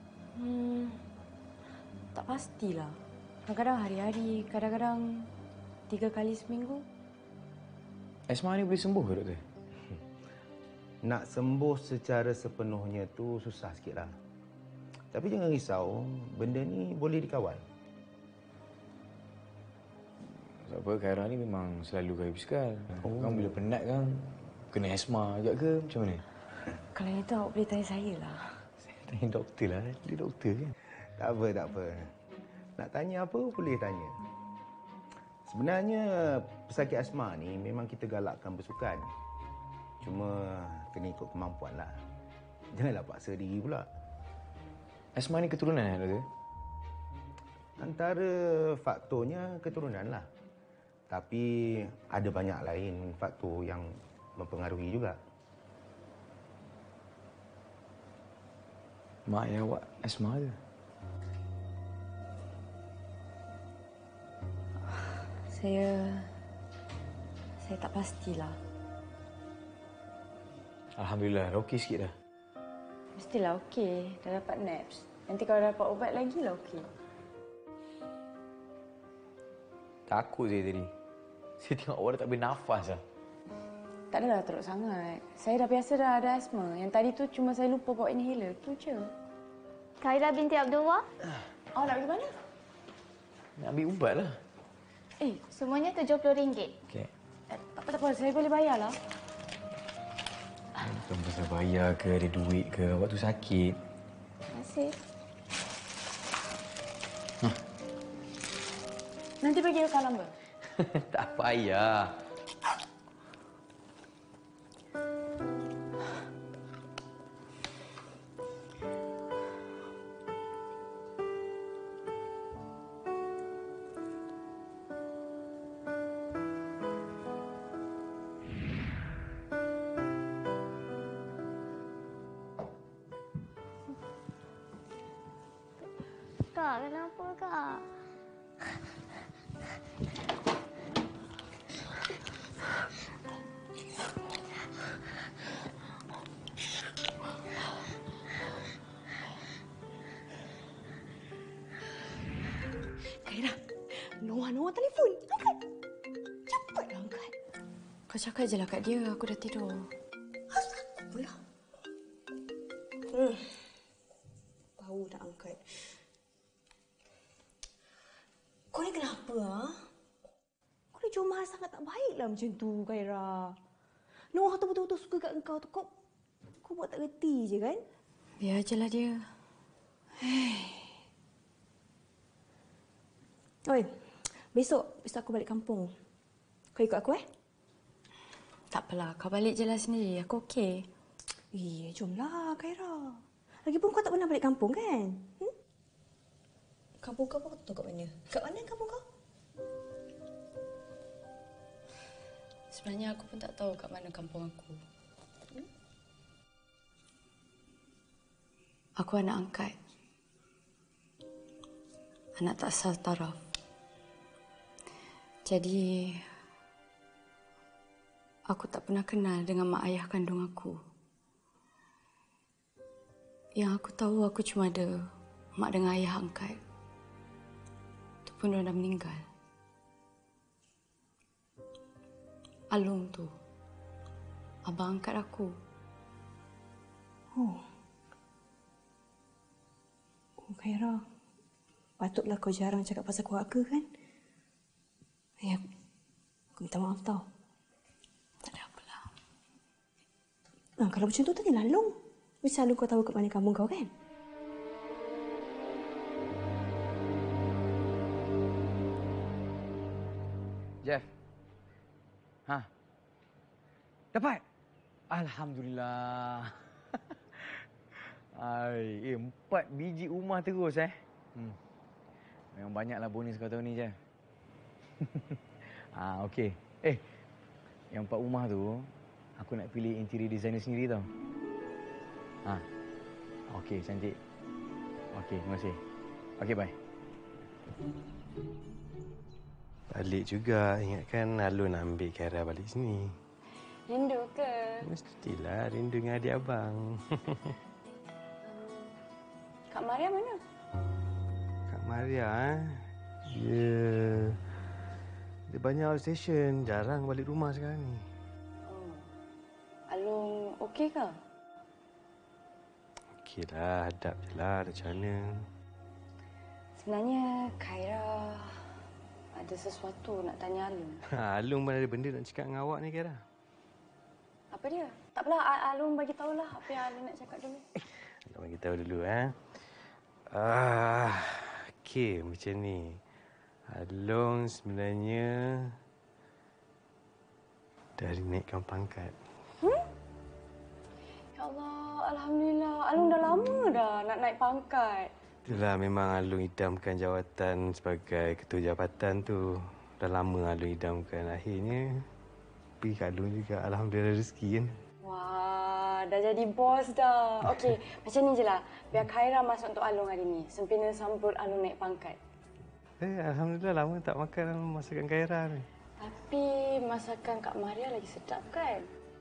Tak pastilah. Kadang-kadang hari-hari, kadang-kadang 3 kali seminggu. Asma ni boleh sembuh ke doktor? Nak sembuh secara sepenuhnya tu susah sikitlah. Tapi jangan risau, benda ni boleh dikawal. Sebab apa Khaira ni memang selalu kaya biskal. Kan bila penat kan kena asma juga ke macam mana? Kalau itu awak boleh tanya saya lah. Saya tanya doktor lah. Dia doktor kan? Tak apa. Nak tanya apa boleh tanya. Sebenarnya pesakit asma ni memang kita galakkan bersukan. Cuma kena ikut kemampuan lah. Janganlah paksa diri pula. Asma ni keturunan doktor? Antara faktornya keturunan lah. Tapi ada banyak lain faktor yang mempengaruhi juga. Mak ayah awak asma ke? Saya tak pastilah. Alhamdulillah, dah okey sikit dah. Mestilah okey. Dah dapat naps. Nanti kalau dapat ubat lagi lah okey. Takut saya tadi. Saya tengok awak dah tak boleh nafas lah. Tak adalah teruk sangat. Saya dah biasa dah ada asma. Yang tadi tu cuma saya lupa bawa inhaler. Tu je. Khaira binti Abdullah. Awak nak pergi mana? Nak ambil ubat lah. Semuanya RM70. Okey. Tak apa. Saya boleh bayar lah. Bukan pasal bayar ke, ada duit ke. Awak tu sakit. Terima kasih. Nanti bagi rekam nombor. Tak payah. Kak, kenapa Kak? Kaira, Noah telefon. Angkat. Cepatlah angkat. Kau cakap je lah kat dia, aku dah tidur. Pula. Baru nak angkat. Kau ni kenapa, ha? Kau ni cuma sangat tak baiklah macam tu, Kaira. Noah tu betul-betul suka kat engkau tu. Kau buat tak reti je kan? Biar je lah dia. Oi, besok aku balik kampung. Kau ikut aku, Tak apalah, kau balik je lah sendiri. Aku okey. Jomlah, Kaira. Lagipun kau tak pernah balik kampung, kan? Kampung kau tahu kat mana? Kat mana kampung kau? Sebenarnya aku pun tak tahu kat mana kampung aku. Aku anak angkat. Anak tak asal taraf. Jadi, aku tak pernah kenal dengan mak ayah kandung aku. Yang aku tahu aku cuma ada mak dengan ayah angkat. Itu pun dah meninggal. Alung tu, abang angkat aku. Oh, Kaira. Patutlah kau jarang cakap pasal keluarga, kan? Aku minta maaf tau. Tak ada apalah. Kalau macam tu, tanyalah Long. Mesti Long kau tahu kat mana kampung kau, kan? Jeff. Dapat? Alhamdulillah. 4 biji rumah terus, Memang banyaklah bonus kau tahun ni, Jeff. Okey. Yang 4 rumah tu, aku nak pilih interior designer sendiri tau. Okey, cantik. Okey, terima kasih. Okey, bye. Balik juga. Ingatkan Alun nak ambil Kaira balik sini. Rindu ke? Mestilah rindu dengan adik abang. Kak Maria mana? Kak Maria, Dia banyak outstation. Jarang balik rumah sekarang ni. Alung okey ke? Okeylah, hadap je lah. Macam mana? Sebenarnya Kaira ada sesuatu nak tanya Alung. Alung pun ada benda nak cakap dengan awak ni, Kaira. Apa dia? Tak apalah, Alung bagi tahulah apa yang Alung nak cakap dulu. Nak bagi tahu dulu, Okey, macam ni. Alung sebenarnya dah dinaikkan pangkat. Ya Allah, Alhamdulillah. Alung dah lama dah nak naik pangkat. Itulah memang Alung idamkan jawatan sebagai ketua jabatan tu. Dah lama Alung idamkan. Akhirnya pergi kat Alung juga. Alhamdulillah rezeki, kan. Wah, dah jadi bos dah. Okey, macam ni je lah. Biar Kaira masak untuk Alung hari ni. Sempena sambut Alung naik pangkat. Alhamdulillah lama tak makan masakan Kaira ni. Tapi masakan Kak Maria lagi sedap, kan?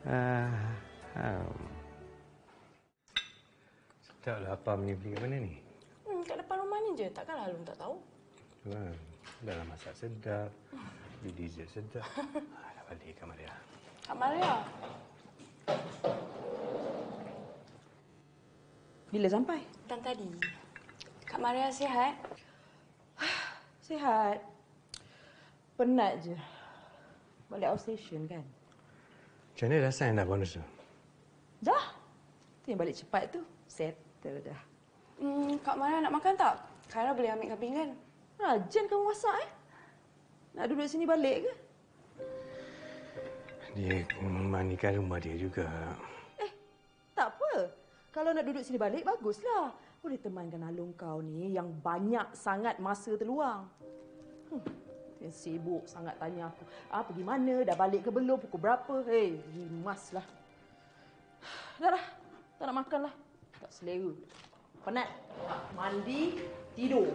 Sedaplah. Apa ni beli kat mana ni? Kat depan rumah ni je. Takkanlah Alung tak tahu. Dah lah masak sedap. Beli dessert sedap. Dah balik Kak Maria. Kak Maria. Bila sampai? Dan tadi. Kak Maria sihat? Sihat. Penat je. Balik outstation, kan? Macam mana dah sign dah bonus tu? Dah. Tu yang balik cepat tu. Settle dah. Kak Maria nak makan tak? Kaira boleh ambil kambing, kan? Rajin kamu masak, Nak duduk sini balik ke? Dia mandikan rumah dia juga. Tak apa. Kalau nak duduk sini balik, baguslah. Boleh temankan Alung kau ni yang banyak sangat masa terluang. Dia sibuk sangat tanya aku. Pergi mana? Dah balik ke belum? Pukul berapa? Rimaslah. Dah lah. Tak nak makan lah. Tak selera. Penat. Mandi, tidur.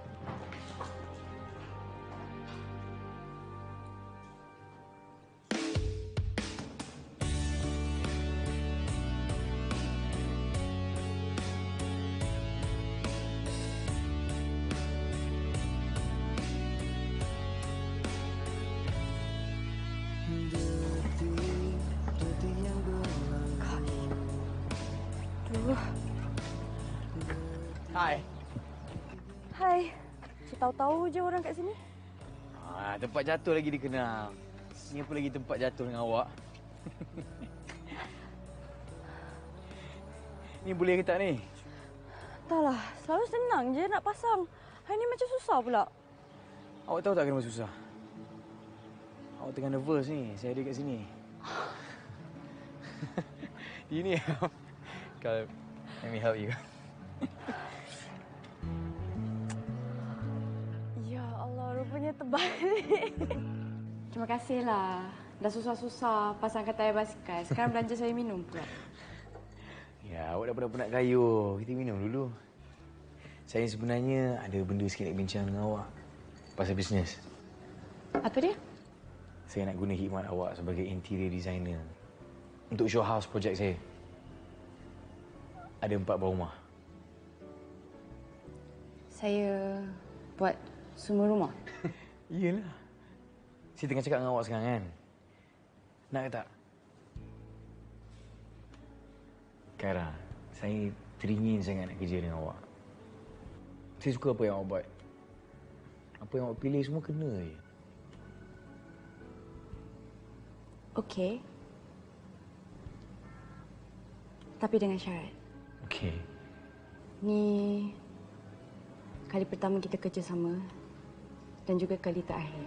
Hai. Hai. Tahu-tahu je orang kat sini. Tempat jatuh lagi dikenal. Ni apa lagi tempat jatuh dengan awak? Ni boleh ke tak ni? Entahlah, selalu senang je nak pasang. Hari ni macam susah pula. Awak tahu tak kenapa susah? Awak tengah nervous ni. Saya ada kat sini. Ini kalau let me help you. Ya Allah, rupanya terbalik. Terima kasihlah. Dah susah-susah pasangkan tayar basikal. Sekarang belanja saya minum pula. Ya, awak dah penat-penat kayuh. Kita minum dulu. Saya sebenarnya ada benda sikit nak bincang dengan awak. Pasal bisnes. Apa dia? Saya nak guna khidmat awak sebagai interior designer. Untuk show house projek saya. Ada 4 buah rumah. Saya buat semua rumah? Iyalah. Saya tengah cakap dengan awak sekarang kan. Nak ke tak? Kaira, saya teringin sangat nak kerja dengan awak. Saya suka apa yang awak buat. Apa yang awak pilih semua kena je. Okey. Tapi dengan syarat. Okey. Ni kali pertama kita kerja sama dan juga kali terakhir.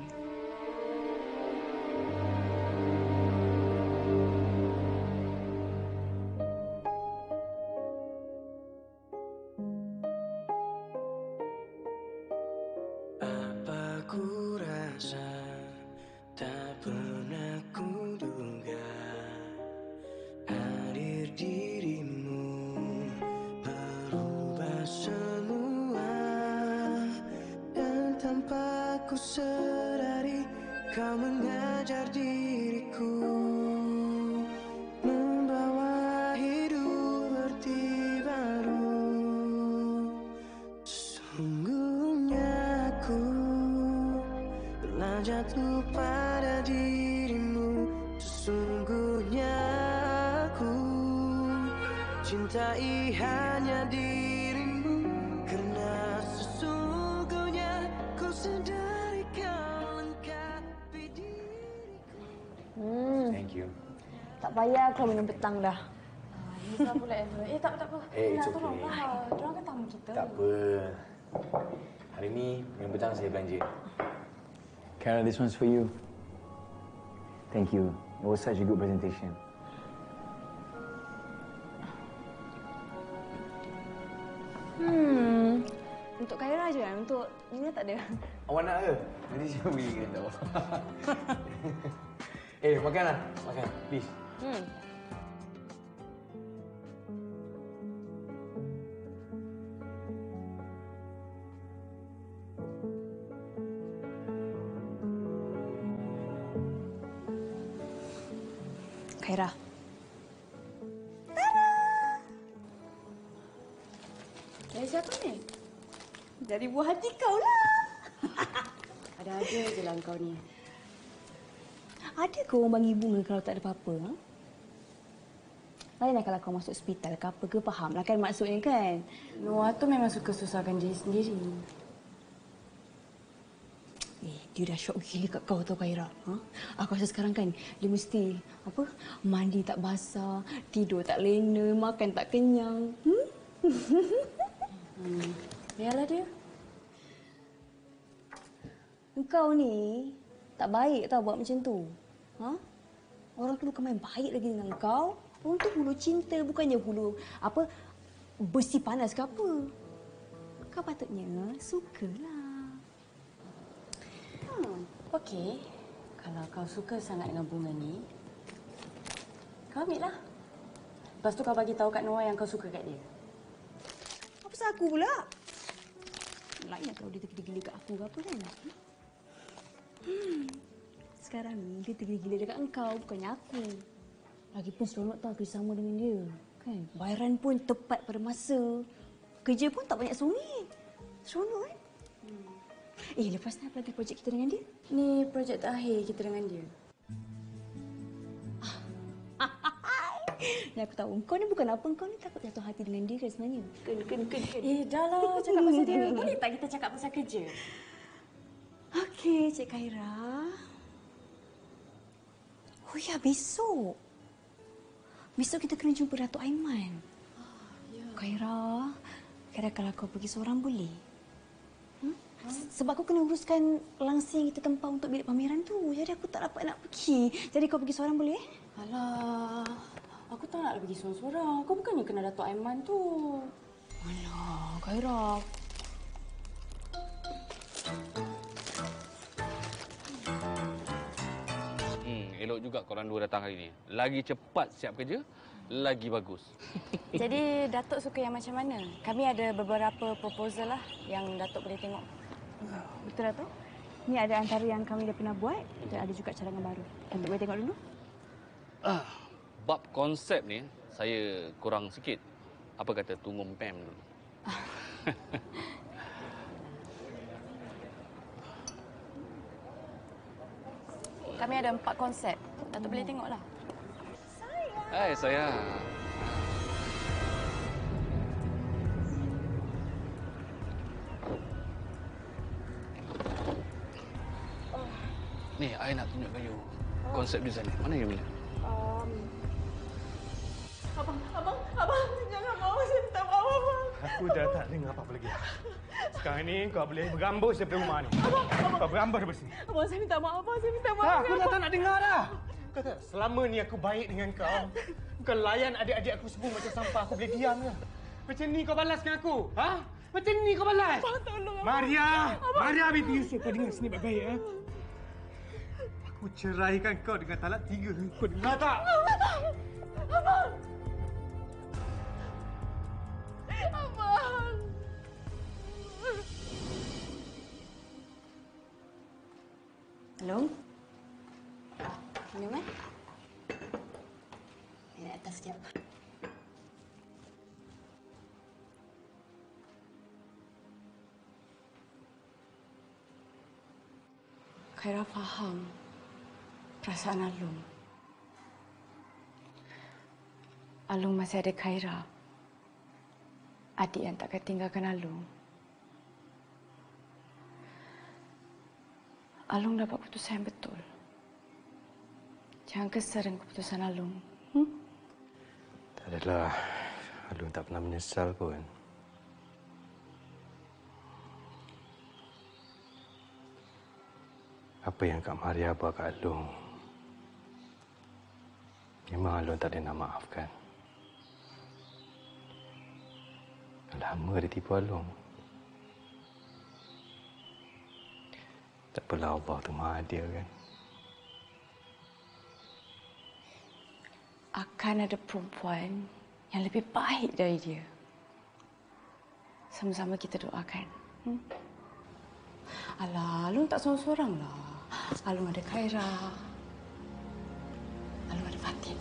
Apa ku rasa tak pernah ku duga hadir dirimu berubah semua dan tanpa ku sadari kau mengajar diriku membawa hidup arti baru. Sungguhnya aku telah jatuh pada dirimu. Sesungguhnya aku cintai hanya dirimu. Karena sesungguhnya ku sadari kau lengkapi diriku. Thank you. Tak payah kau minum petang dah. Nisa pula Ever. Tak apa. It's Nak tolong okay. lah. Diorang kan tamu kita. Tak apa. Hari ni, yang petang saya belanja. Kara, this one's for you. Thank you. It was such a good presentation. Untuk Khaira je kan? Untuk Nina tak ada. Awak nak ke? Nanti saya belikan tau. Makanlah. Makan, please. Khaira. Dari siapa ni? Dari buah hati kau lah. Ada-ada je lah kau ni. Ada ke orang bagi bunga kalau tak ada apa-apa? Ha? Lainlah kalau kau masuk hospital ke apa ke, faham lah kan maksudnya kan? Noah tu memang suka susahkan diri sendiri. Dia dah syok gila kat kau tau Khaira. Ha? Aku rasa sekarang kan dia mesti mandi tak basah, tidur tak lena, makan tak kenyang. Biarlah dia. Engkau ni tak baik tau buat macam tu. Ha? Orang tu bukan main baik lagi dengan kau. Orang tu hulu cinta, bukannya hulu besi panas ke apa. Kau patutnya sukalah. Okey. Kalau kau suka sangat dengan bunga ni, kau ambil lah. Lepas tu kau bagi tahu kat Noah yang kau suka kat dia. Apa aku pula. Lain kalau dia tergila-gila kat aku ke apa kan? Sekarang ni dia tergila-gila dekat engkau, bukannya aku. Lagipun seronok tau bersama dengan dia. Kan? Bayaran pun tepat pada masa. Kerja pun tak banyak sungit. Seronok kan? Lepas ni apa lagi projek kita dengan dia? Ni projek terakhir kita dengan dia. Ni aku tahu. Kau ni bukan apa. Kau ni takut jatuh hati dengan dia kan sebenarnya? Ken. Dah lah cakap pasal dia. Boleh tak kita cakap pasal kerja? Okey, Cik Khaira. Oh ya, besok. Besok kita kena jumpa Datuk Aiman. Khaira, kalau kau pergi seorang boleh? Sebab aku kena uruskan langsing kita tempah untuk bilik pameran tu. Jadi aku tak dapat nak pergi. Jadi kau pergi seorang boleh? Alah, aku tak nak pergi seorang-seorang. Kau bukannya kena Datuk Aiman tu. Alah, Khaira. Elok juga korang dua datang hari ni. Lagi cepat siap kerja, lagi bagus. Jadi Datuk suka yang macam mana? Kami ada beberapa proposal lah yang Datuk boleh tengok. Betul Datuk? Ni ada antara yang kami dah pernah buat dan ada juga cadangan baru. Datuk boleh tengok dulu? Bab konsep ni, saya kurang sikit. Apa kata tunggu Pam dulu. Kami ada 4 konsep. Datuk boleh tengoklah. Hai, sayang. Ni, saya nak tunjukkan you konsep desain ni. Mana you punya? Abang, jangan mahu. Saya minta maaf, abang. Aku dah tak dengar apa-apa lagi. Sekarang ni kau boleh berambus daripada rumah ni. Kau berambus daripada sini. Abang, saya minta maaf, abang. Saya minta maaf. Aku dah tak nak dengar dah. Kata, selama ni aku baik dengan kau. Kau layan adik-adik aku semua macam sampah. Aku boleh diam ke? Macam ni kau balaskan aku? Ha? Macam ni kau balas? Abang, tolong. Maria! Maria binti Yusuf, kau dengar sini baik-baik. Ha? Aku ceraikan kau dengan talak 3. Kau dengar tak? Abang! Abang! Hello? Minum, Naik atas sekejap. Khaira faham perasaan Alung. Alung masih ada Khaira. Adik yang takkan tinggalkan Alung. Alung dapat keputusan yang betul. Jangan kesal dengan keputusan Alung. Tak adalah. Alung tak pernah menyesal pun. Apa yang Kak Maria buat kat Alung, memang Alung tak ada nak maafkan. Lama dia tipu Alung. Tak apalah, Allah tu Maha Adil kan. Akan ada perempuan yang lebih baik dari dia. Sama-sama kita doakan. Alah, Alung tak seorang-seorang lah. Alung ada Khaira. Alung ada Fatin.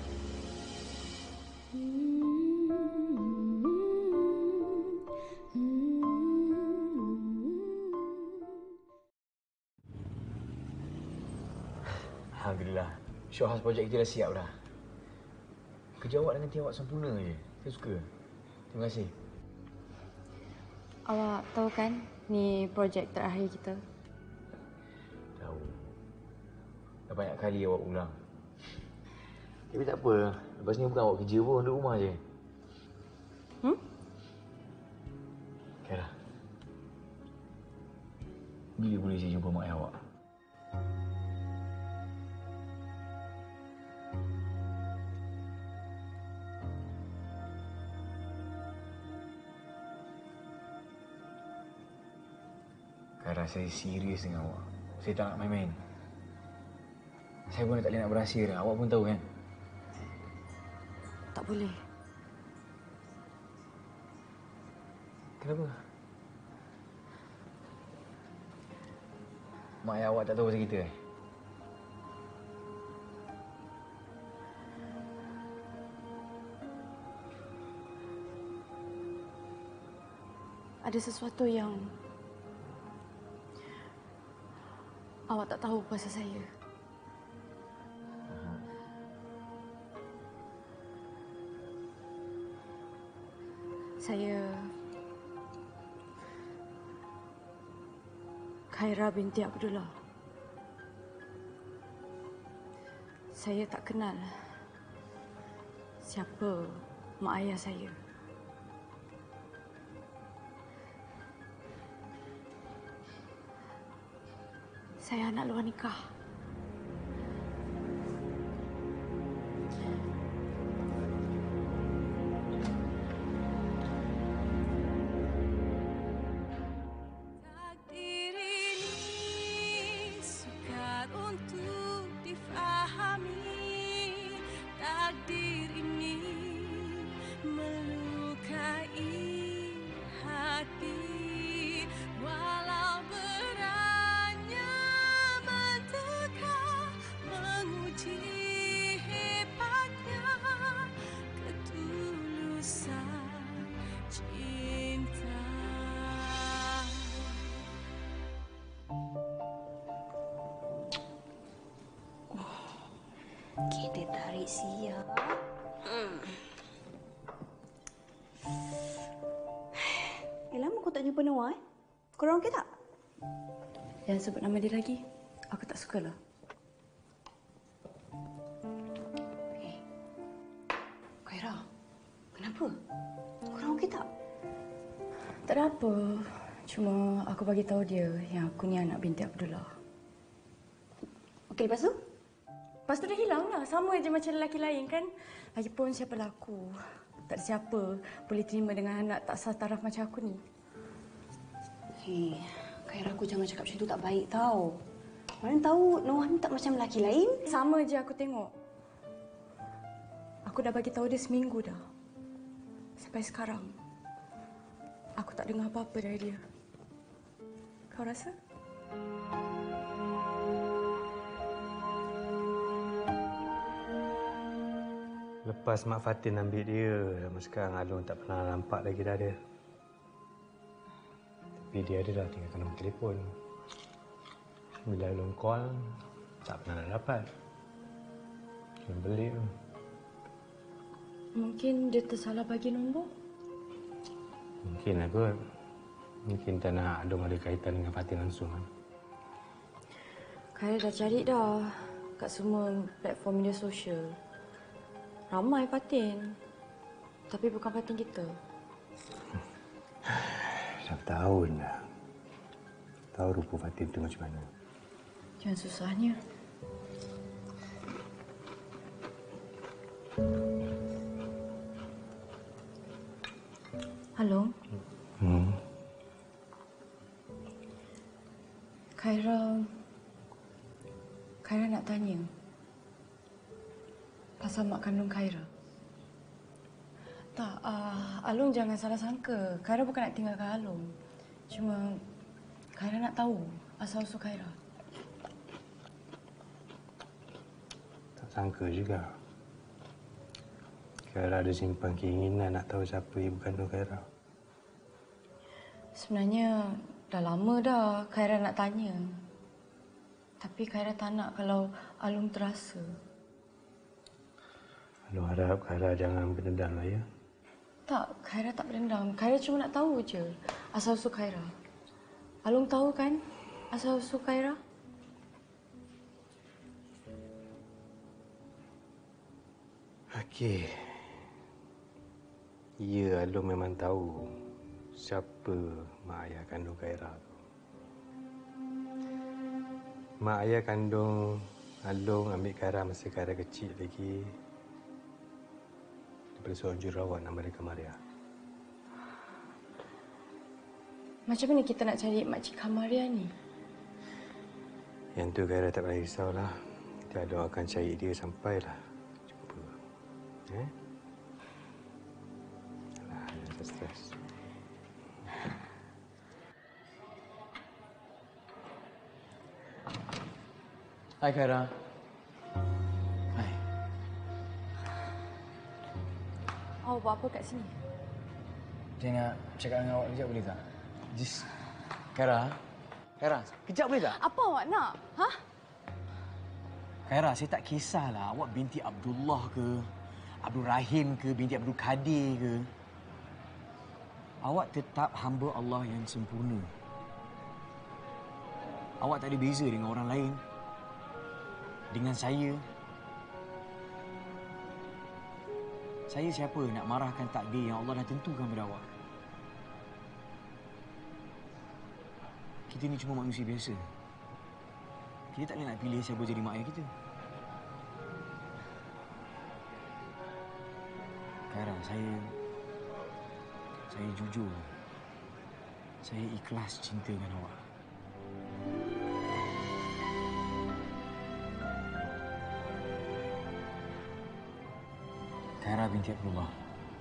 Alhamdulillah. Show house projek kita dah siap dah. Kerja awak dengan tim awak sempurna je. Saya suka. Terima kasih. Awak tahu kan, ni projek terakhir kita. Tahu. Dah banyak kali awak ulang. Tapi tak apa. Lepas ni bukan awak kerja pun, duduk rumah je. Khaira. Bila boleh saya jumpa mak ayah awak? Khaira, saya serius dengan awak. Saya tak nak main-main. Saya pun tak boleh nak berahsia dah. Awak pun tahu kan? Tak boleh. Kenapa? Mak ayah awak tak tahu pasal kita Ada sesuatu yang awak tak tahu pasal saya. Saya Khaira binti Abdullah. Saya tak kenal siapa mak ayah saya. Saya anak luar nikah. Takdir ini sukar untuk difahami. Takdir ini melukai hati. Walau beratnya mentegak, menguji hebatnya ketulusan cinta. Kita tarik siap. Lama kau tak jumpa Noah Korang okey tak? Jangan sebut nama dia lagi. Aku tak sukalah. Khaira, kenapa? Korang okey tak? Tak ada apa. Cuma aku bagi tahu dia yang aku ni anak binti Abdullah. Okey, lepas tu? Lepas tu dia hilang lah. Sama je macam lelaki lain kan. Lagipun siapalah aku. Tak ada siapa boleh terima dengan anak tak sah taraf macam aku ni. Hei, Khaira, aku jangan cakap macam tu, tak baik tau. Mana tahu Noah ni tak macam lelaki lain. Sama je aku tengok. Aku dah bagi tahu dia seminggu dah. Sampai sekarang aku tak dengar apa-apa dari dia. Kau rasa? Lepas Mak Fatin ambil dia, sampai sekarang Alung tak pernah nampak lagi dah dia. Tapi dia adalah tinggalkan nombor telefon. Bila Alung call, tak pernah nak dapat. Yang pelik tu. Mungkin dia tersalah bagi nombor. Mungkin lah kot. Mungkin tak nak Alung ada kaitan dengan Fatin langsung kan. Khaira dah cari dah kat semua platform media sosial. Ramai Fatin. Tapi bukan Fatin kita. Dah bertahun dah. Tahu rupa Fatin tu macam mana. Jangan susahnya. Halo? Khaira nak tanya. Pasal mak kandung Khaira. Tak, Alung jangan salah sangka. Khaira bukan nak tinggalkan Alung. Cuma Khaira nak tahu asal-usul Khaira. Tak sangka juga. Khaira ada simpan keinginan nak tahu siapa ibu kandung Khaira. Sebenarnya dah lama dah Khaira nak tanya. Tapi Khaira tak nak kalau Alung terasa. Alung harap Khaira jangan berdendam lah ya. Tak, Khaira tak berdendam. Khaira cuma nak tahu je asal-usul Khaira. Alung tahu kan asal-usul Khaira? Okey. Ya, Alung memang tahu siapa mak ayah kandung Khaira tu. Mak ayah kandung Alung ambil Khaira masa Khaira kecil lagi. Daripada seorang jururawat nama dia Kamaria. Macam mana kita nak cari Makcik Kamaria ni? Yang tu Khaira tak payah risaulah. Nanti Alung akan cari dia sampailah jumpa. Alah, jangan stres. Hai, Khaira. Hai. Awak buat apa kat sini? Saya nak cakap dengan awak kejap boleh tak? Just... Khaira. Khaira, kejap boleh tak? Apa awak nak? Ha? Khaira, saya tak kisahlah awak binti Abdullah ke, Abdul Rahim ke, binti Abdul Kadir ke. Awak tetap hamba Allah yang sempurna. Awak tak ada beza dengan orang lain. Dengan saya. Saya siapa nak marahkan takdir yang Allah dah tentukan pada awak? Kita ni cuma manusia biasa. Kita tak boleh nak pilih siapa jadi mak ayah kita. Khaira, saya jujur. Saya ikhlas cinta dengan awak. Khaira binti Abdullah.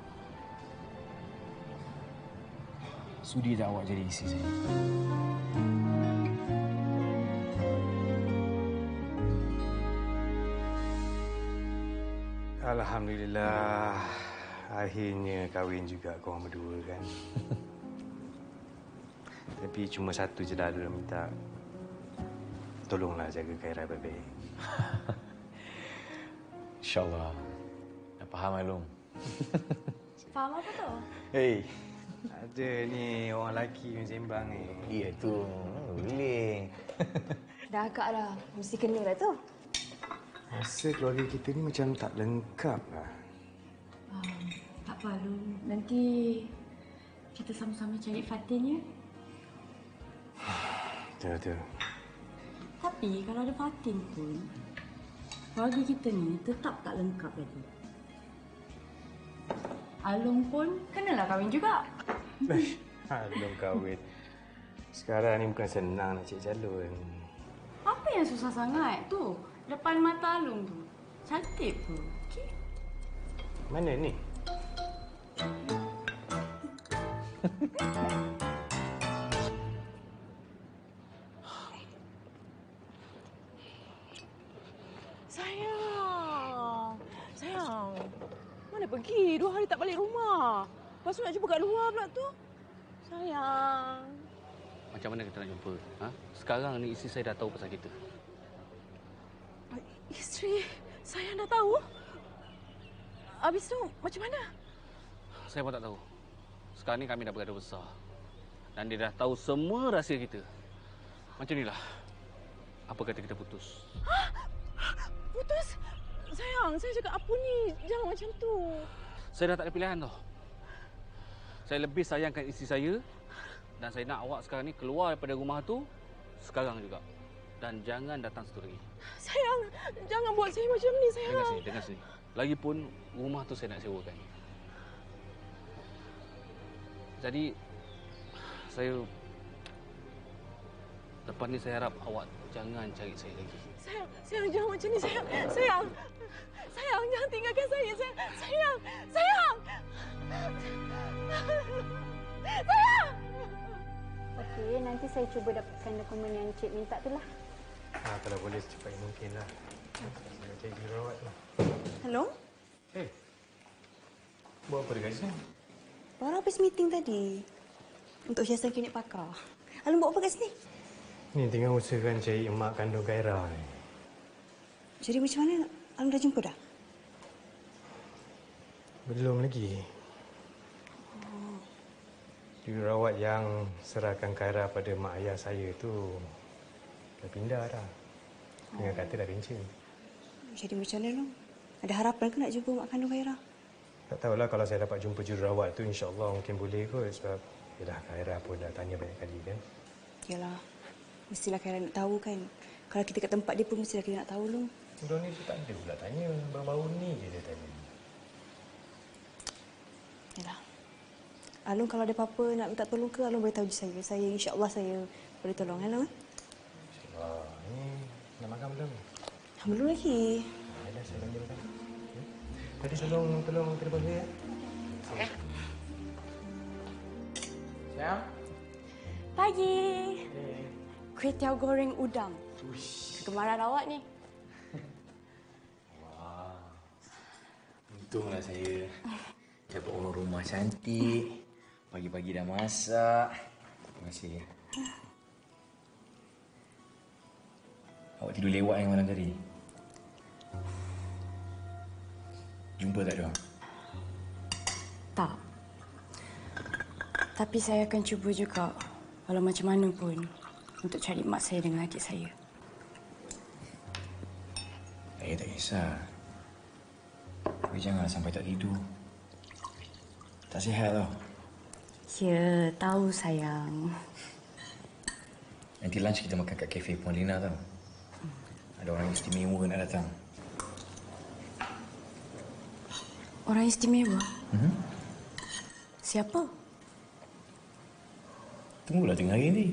Sudi tak awak jadi isteri saya? Alhamdulillah. Akhirnya kahwin juga korang berdua kan. Tapi cuma satu je dah Alun minta. Tolonglah jaga Khaira baik-baik. InsyaAllah. Dah faham Alun. Faham apa tu? Hei. Ada ni orang lelaki yang sembang ni. Ya tu. Boleh. Dah agak dah. Mesti kena lah tu. Rasa keluarga kita ni macam tak lengkap lah. Tak apa, Alun. Nanti kita sama-sama cari Fatin, ya? Betul-betul. Tapi kalau ada Fatin pun, keluarga kita ni tetap tak lengkap lagi. Alun pun kenalah kahwin juga. Alun kahwin. Sekarang ni bukan senang nak cari calon. Apa yang susah sangat tu? Depan mata Alun tu. Cantik pun. Okay. Mana ni? Sayang. Mana pergi? 2 hari tak balik rumah. Lepas tu nak jumpa kat luar pula tu. Sayang. Macam mana kita nak jumpa? Ha? Sekarang ni isteri saya dah tahu pasal kita. Isteri saya dah tahu? Habis tu macam mana? Saya pun tak tahu. Sekarang ni kami dah bergaduh besar. Dan dia dah tahu semua rahsia kita. Macam inilah. Apa kata kita putus? Putus? Sayang, saya cakap apa ni? Jangan macam tu. Saya dah tak ada pilihan tau. Saya lebih sayangkan isteri saya. Dan saya nak awak sekarang ni keluar daripada rumah tu sekarang juga. Dan jangan datang situ lagi. Sayang, jangan buat saya macam ni, sayang. Dengar sini. Lagipun rumah tu saya nak sewakan. Jadi saya lepas ni saya harap awak jangan cari saya lagi. Sayang jangan macam ni, sayang. Sayang, jangan tinggalkan saya, sayang. Sayang. Okey, nanti saya cuba dapatkan dokumen yang Cik minta tu lah. Kalau boleh secepat mungkin lah. Saya cari jururawat tu. Hello? Buat apa dekat sini? Baru habis meeting tadi. Untuk hiasan klinik pakar. Alun buat apa kat sini? Ni tengah usahakan cari emak kandung Khaira ni. Jadi macam mana? Alun dah jumpa dah? Belum lagi. Jururawat yang serahkan Khaira pada mak ayah saya tu dah pindah dah. Dengan kata dah pencen. Jadi macam mana, Long? Ada harapan ke nak jumpa mak kandung Khaira? Tak tahulah kalau saya dapat jumpa jururawat tu, insya-Allah mungkin boleh kot sebab yalah Khaira pun dah tanya banyak kali kan. Yalah. Mestilah Khaira nak tahu kan. Kalau kita kat tempat dia pun mestilah kita nak tahu, Long. Orang ni tu tak ada pula tanya. Baru-baru ni je dia tanya. Yalah. Alun kalau ada apa-apa nak minta tolong ke, Alun boleh tahu je saya. Saya insya-Allah saya boleh tolong, Alun. InsyaAllah. Ni nak makan belum? Belum lagi. Dah saya panggil makan. Tadi tolong telefon saya. Okey. Pagi. Kuih tiaw goreng udang. Kegemaran awak ni. Wah. Untunglah saya dapat orang rumah cantik. Pagi-pagi dah masak. Terima kasih. Awak tidur lewat yang malam tadi? Jumpa tak diorang? Tak. Tapi saya akan cuba juga, walau macam mana pun, untuk cari mak saya dengan adik saya. Saya tak kisah. Tapi janganlah sampai tak tidur. Tak sihat tau. Ya, tahu sayang. Nanti lunch kita makan kat kafe Puan Lina tau. Ada orang istimewa nak datang. Orang istimewa? Siapa? Tunggulah tengah hari ni.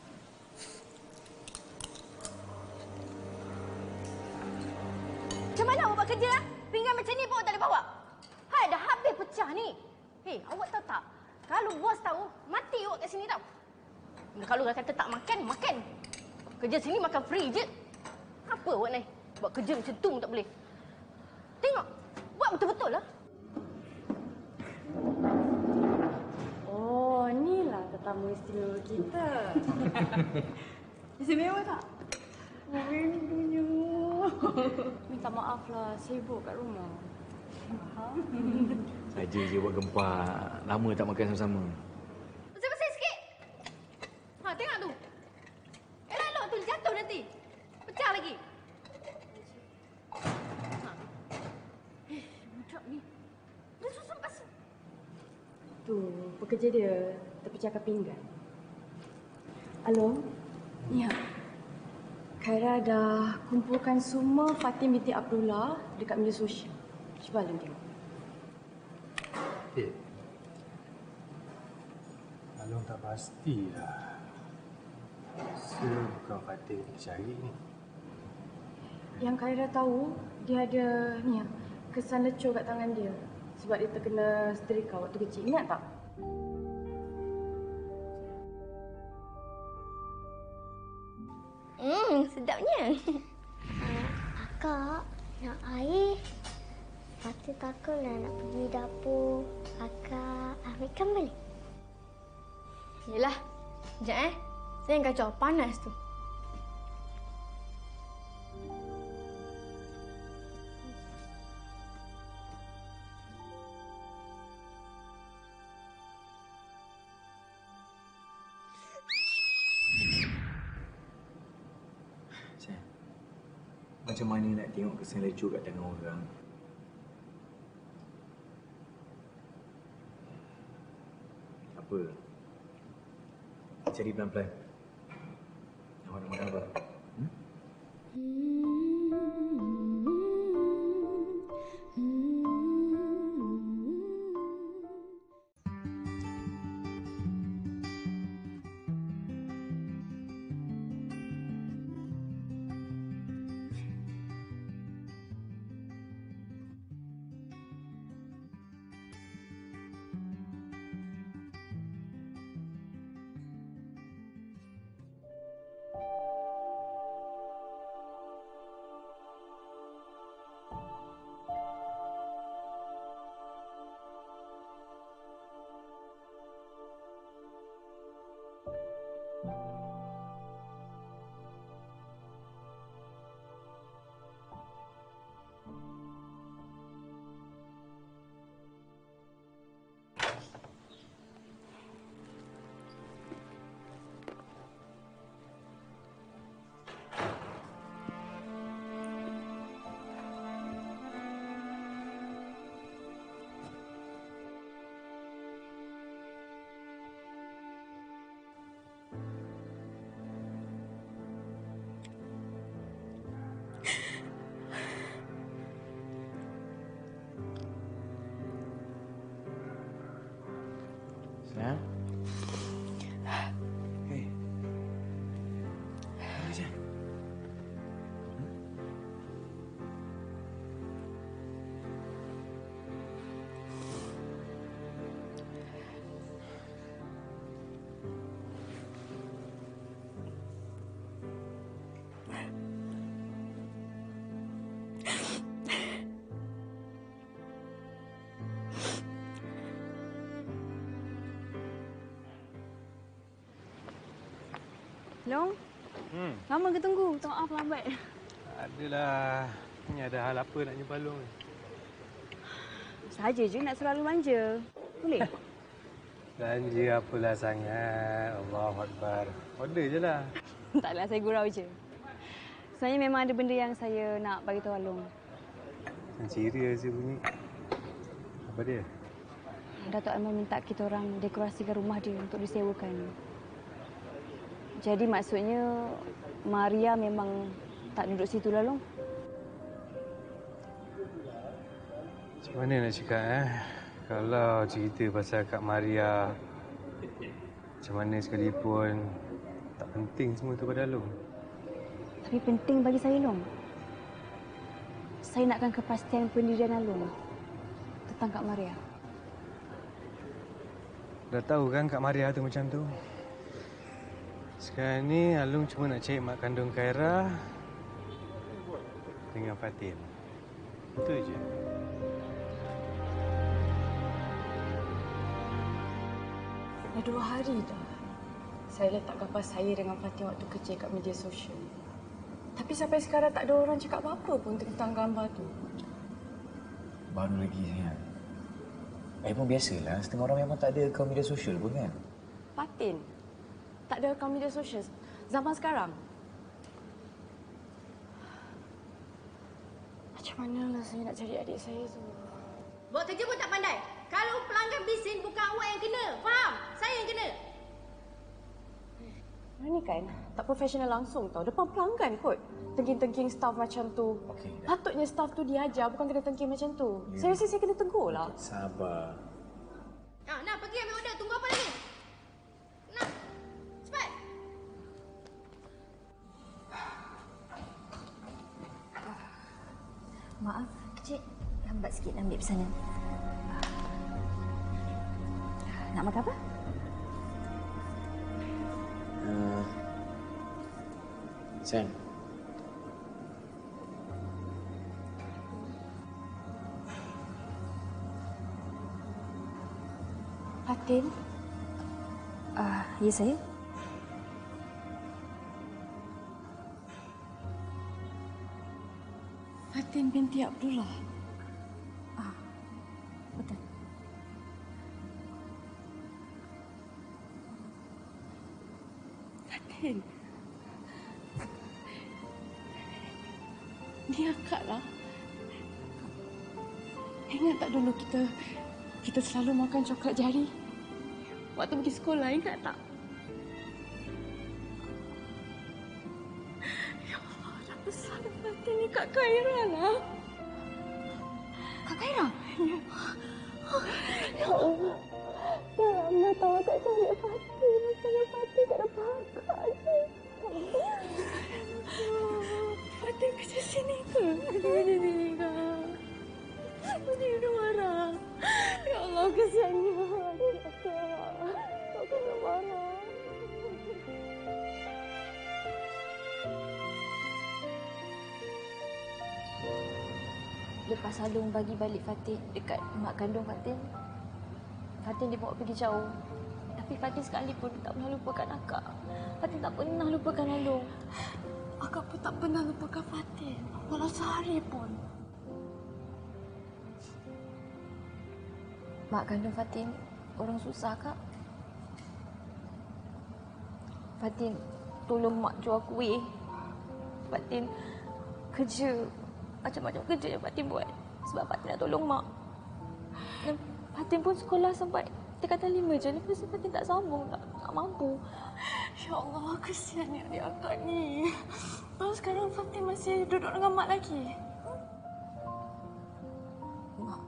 Macam mana awak buat kerja? Pinggan macam ni pun awak tak boleh bawa. Hai, dah habis pecah ni. Hei, awak tahu tak? Kalau bos tahu, mati awak kat sini tau. Kalau dah kata tak makan, makan. Kerja sini makan free je. Apa awak ni? Buat kerja macam tu pun tak boleh. Tengok, buat betul-betul lah. Oh, inilah tetamu istimewa kita. Istimewa tak? Oh, rindunya. Minta maaf lah, sibuk kat rumah. Saja je buat gempar. Lama tak makan sama-sama. Bersih-bersih sikit. Ha, tengok tu. Elok tu jatuh nanti. Pecah lagi. Ha. Budak ni. Dia susun pasal. Tu, pekerja dia terpecahkan pinggan. Alo? Ya. Khaira dah kumpulkan semua Fatin binti Abdullah dekat media sosial. Cuba Alim tengok. Along tak pastilah. Bukan Fatin cari ni. Yang Khaira tahu, dia ada ni kesan lecur kat tangan dia. Sebab dia terkena setrika waktu kecil. Ingat tak? Sedapnya. Akak, nak air. Fatin takutlah nak pergi dapur. Akak ambilkan balik. Yelah. Sekejap Saya yang kacau. Panas tu. Macam mana nak tengok kesan lecur kat tangan orang? Apa? Cari pelan-pelan. Awak nak makan apa? Sayang? Hei. Mana je? Long, lama ke tunggu? Minta maaf lambat. Adalah. Ni ada hal apa nak jumpa Long? Saja je nak selalu manja. Boleh? Belanja apalah sangat. Allahu Akbar. Order je lah. Taklah, saya gurau je. Sebenarnya memang ada benda yang saya nak bagi tahu Long. Serius je bunyi. Apa dia? Datuk Aiman minta kita orang dekorasikan rumah dia untuk disewakan. Jadi maksudnya Maria memang tak duduk situ lah, Long. Macam mana nak cakap Kalau cerita pasal Kak Maria, macam mana sekalipun, tak penting semua tu pada Long. Tapi penting bagi saya, Long. Saya nakkan kepastian pendirian Long tentang Kak Maria. Dah tahu kan Kak Maria tu macam tu. Sekarang ni Alung cuma nak cari mak kandung Khaira dengan Fatin. Itu je. Dah 2 hari dah saya letak gambar saya dengan Fatin waktu kecil kat media sosial. Tapi sampai sekarang tak ada orang cakap apa-apa pun tentang gambar tu. Baru lagi sayang. Pun biasalah, setengah orang memang tak ada akaun media sosial pun kan? Fatin tak ada akaun media sosial zaman sekarang. Macam manalah saya nak cari adik saya tu? Buat kerja pun tak pandai. Kalau pelanggan bising bukan awak yang kena. Faham? Saya yang kena. Ini kan tak profesional langsung tau. Depan pelanggan kot. Tengking-tengking staff macam tu. Patutnya staff tu diajar, bukan kena tengking macam tu. Saya rasa saya kena tegur lah. Sabar. Nak pergi ambil order. Tunggu apa lagi? Nak. Cepat. Maaf, Cik. Lambat sikit ambil pesanan. Nak makan apa? Sayang. Fatin? Ya, saya. Fatin binti Abdullah. Betul. Fatin. Ni akak lah. Ingat tak dulu kita selalu makan coklat jari? Waktu pergi sekolah, ingat tak? Ya Allah, dah besar Fatin ni Kak Khaira lah. Kak Khaira? Ya. Ya Allah. Dah lama tahu Kak cari Fatin. Macam Fatin tak ada bakar je. Fatin kerja sini ke? Kerja sini ke? Fatin udah marah. Ya Allah, kesiannya. Tak kena marah. Lepas Alung bagi balik Fatin dekat mak kandung Fatin, Fatin dibawa pergi jauh. Tapi Fatin sekali pun tak pernah lupakan akak. Fatin tak pernah lupakan Alung. Akak pun tak pernah lupakan Fatin. Walau sehari pun. Mak kandung Fatin orang susah, Kak. Fatin tolong mak jual kuih. Fatin kerja macam-macam kerja yang Fatin buat sebab Fatin nak tolong mak. Dan Fatin pun sekolah sampai tingkatan 5 je. Lepas tu Fatin tak sambung, tak mampu. Ya Allah, kesiannya adik akak ni. Terus sekarang Fatin masih duduk dengan mak lagi. Mak.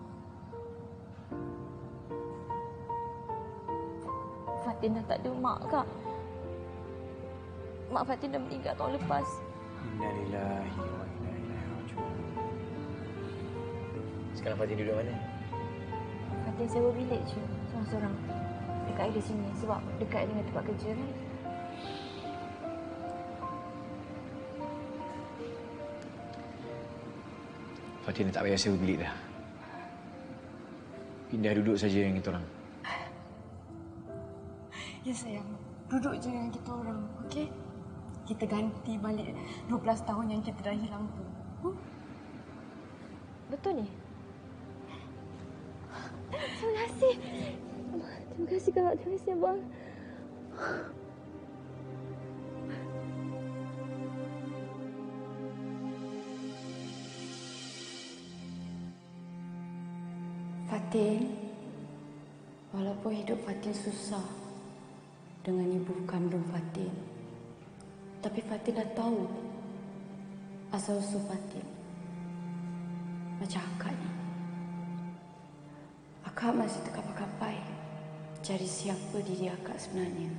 Fatin dah tak ada mak, Kak. Mak Fatin dah meninggal tahun lepas. Innalillahi wa inna ilaihi raji'un. Sekarang Fatin duduk mana? Fatin sewa bilik je, seorang-seorang. Dekat area sini sebab dekat dengan tempat kerja kan. Fatin dah tak payah sewa bilik dah. Pindah duduk saja dengan kita orang. Ya sayang, duduk je dengan kita orang, okey? kita ganti balik 12 tahun yang kita dah hilang tu. Betul ni? Terima kasih. Terima kasih Kak. Terima kasih Abang. Fatin, walaupun hidup Fatin susah dengan ibu kandung Fatin, tapi Fatin dah tahu asal-usul Fatin. Macam akak ni. Akak masih terkapai-kapai cari siapa diri akak sebenarnya.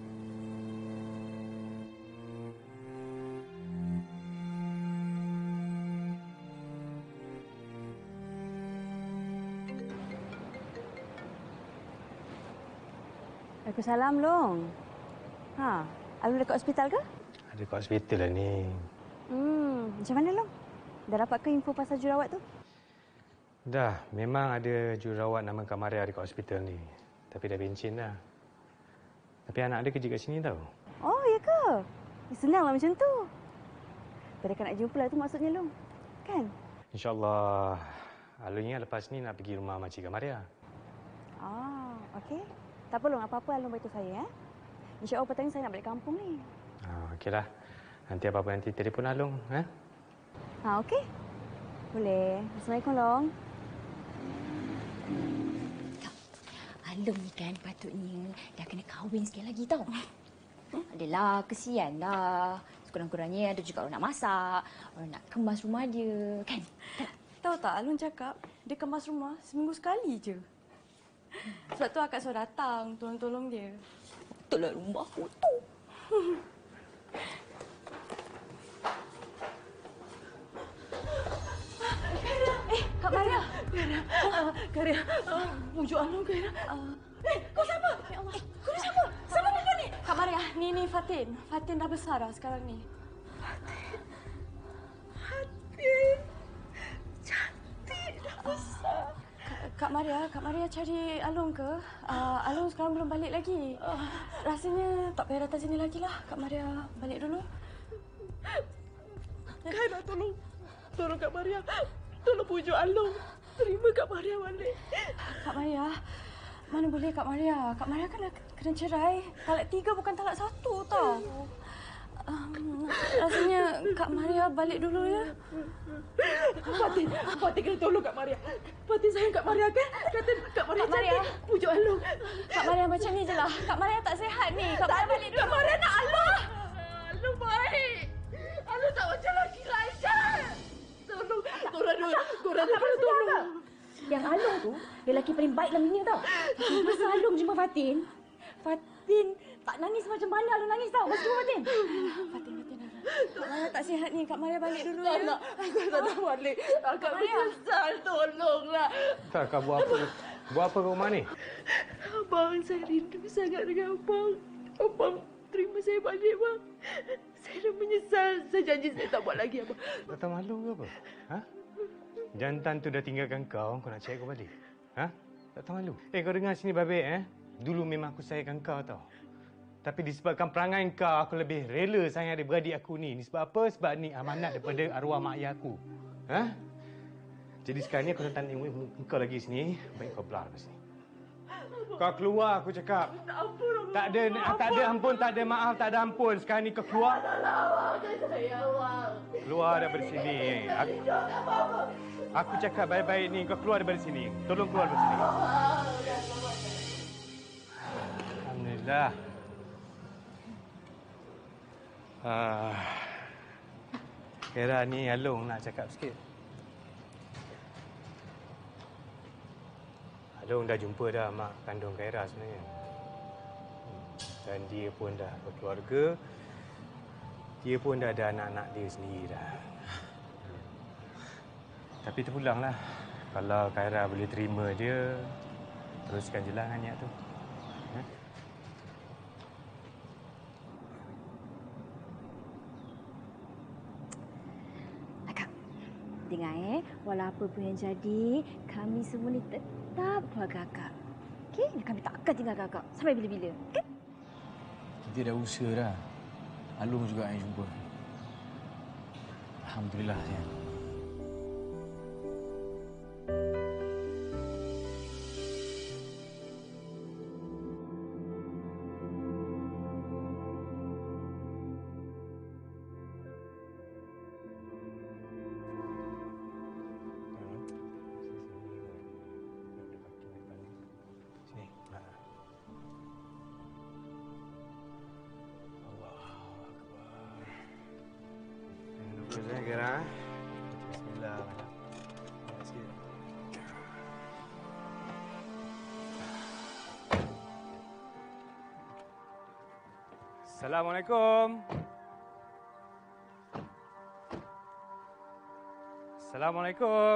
Waalaikumsalam, Long. Alun dekat hospital ke? Ada kat hospital lah ni. Macam mana, Long? Dah dapat ke info pasal jurawat tu? Dah, memang ada jurawat nama Kak Maria dekat hospital ni. Tapi dah bencin dah. Tapi anak dia kerja kat sini tau. Oh, ya ke? Senanglah macam tu. Mereka nak jumpa lah tu maksudnya, Long. Kan? InsyaAllah. Alun ingat lepas ni nak pergi rumah makcik Kak Maria. Okey. Tak apa, Long. Apa-apa Alun beritahu saya, InsyaAllah petang ni saya nak balik kampung ni. Okeylah. Nanti apa-apa nanti telefon Alung. Okey. Boleh. Assalamualaikum, Long. Alung ni kan patutnya dah kena kahwin sikit lagi tau. Adalah, kesian lah. Sekurang-kurangnya ada juga orang nak masak, orang nak kemas rumah dia, kan? Tahu tak, Alun cakap dia kemas rumah seminggu sekali je. Sebab tu akak suruh datang, tolong-tolong dia. Betul lah rumah kotor. Kak Maria. Karia. Wujud Alun, Karia. Kau siapa? Ya Allah. Kau ni siapa? Siapa perempuan ni? Kak Maria, ni Fatin. Fatin dah besar dah sekarang ni. Fatin. Cantik dah besar. Kak Maria cari Alung ke? Alung sekarang belum balik lagi. Rasanya tak payah datang sini lagi lah. Kak Maria balik dulu. Kaira, tolong Kak Maria. Tolong pujuk Alung. Terima Kak Maria balik. Kak Maria, mana boleh Kak Maria? Kak Maria kan kena cerai. Talak 3 bukan talak 1 tau. Rasanya Kak Maria balik dulu ya. Fatin kena tolong Kak Maria. Fatin sayang Kak Maria kan? Kata Kak Maria pujuk Alung. Kak Maria macam ni je lah. Kak Maria tak sihat ni. Kak Maria balik dulu. Kak Maria nak Alung. Alung baik. Alung tak macam lelaki lain kan? Tolong. Korang tolong. Yang Alung tu, lelaki paling baik dalam dunia tau. Masa Alung jumpa Fatin tak nangis macam mana Alung nangis tau. Masa jumpa Fatin. Fatin. Kak Maria tak sihat ni. Kak Maria balik dulu ya. Aku tak nak balik. Akak menyesal. Tolonglah. Kakak buat apa? Buat apa kat rumah ni? Abang, saya rindu sangat dengan abang. Abang terima saya balik, bang. Saya dah menyesal. Saya janji saya tak buat lagi, abang. Tak tahu malu ke apa? Jantan tu dah tinggalkan kau nak cari kau balik? Tak tahu malu? Kau dengar sini, Babek. Dulu memang aku sayangkan kau tau. Tapi disebabkan perangai kau, aku lebih rela sayang adik-beradik aku ni. Ni sebab apa? Sebab ni amanat daripada arwah mak ayah aku. Jadi sekarang ni aku nak tanya kau lagi sini. Baik kau belah lepas ni. Kau keluar, aku cakap. Tak ada ampun, tak ada maaf, tak ada ampun. Sekarang ni kau keluar. Keluar daripada sini. Aku cakap baik-baik ni, kau keluar daripada sini. Tolong keluar daripada sini. Alhamdulillah. Kira ni Alung nak cakap sikit. Alung dah jumpa dah mak kandung Kaira sebenarnya. Dan dia pun dah berkeluarga. Dia pun dah ada anak-anak dia sendiri dah. Tapi terpulanglah. Kalau Kaira boleh terima dia, teruskan je lah dengan niat tu. Dengar walau apa pun yang jadi, kami semua ni tetap keluarga akak. Okey? Kami tak akan tinggalkan akak sampai bila-bila. Okey? Kita dah usaha dah. Alung juga yang jumpa. Alhamdulillah, sayang. Kira. Bismillah. Assalamualaikum. Assalamualaikum.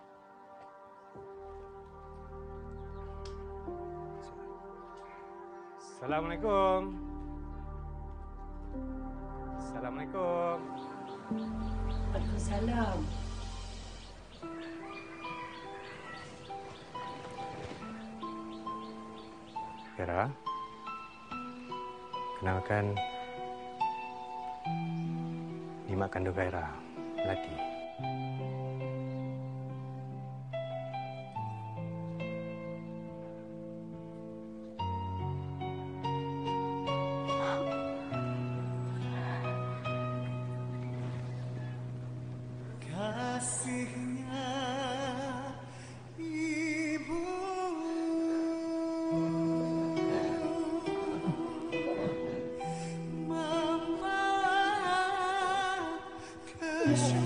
Assalamualaikum. Assalamualaikum. Waalaikumsalam. Kira. Kenalkan, ni mak kandung Khaira, Melati. Kasihnya ibu membawa ke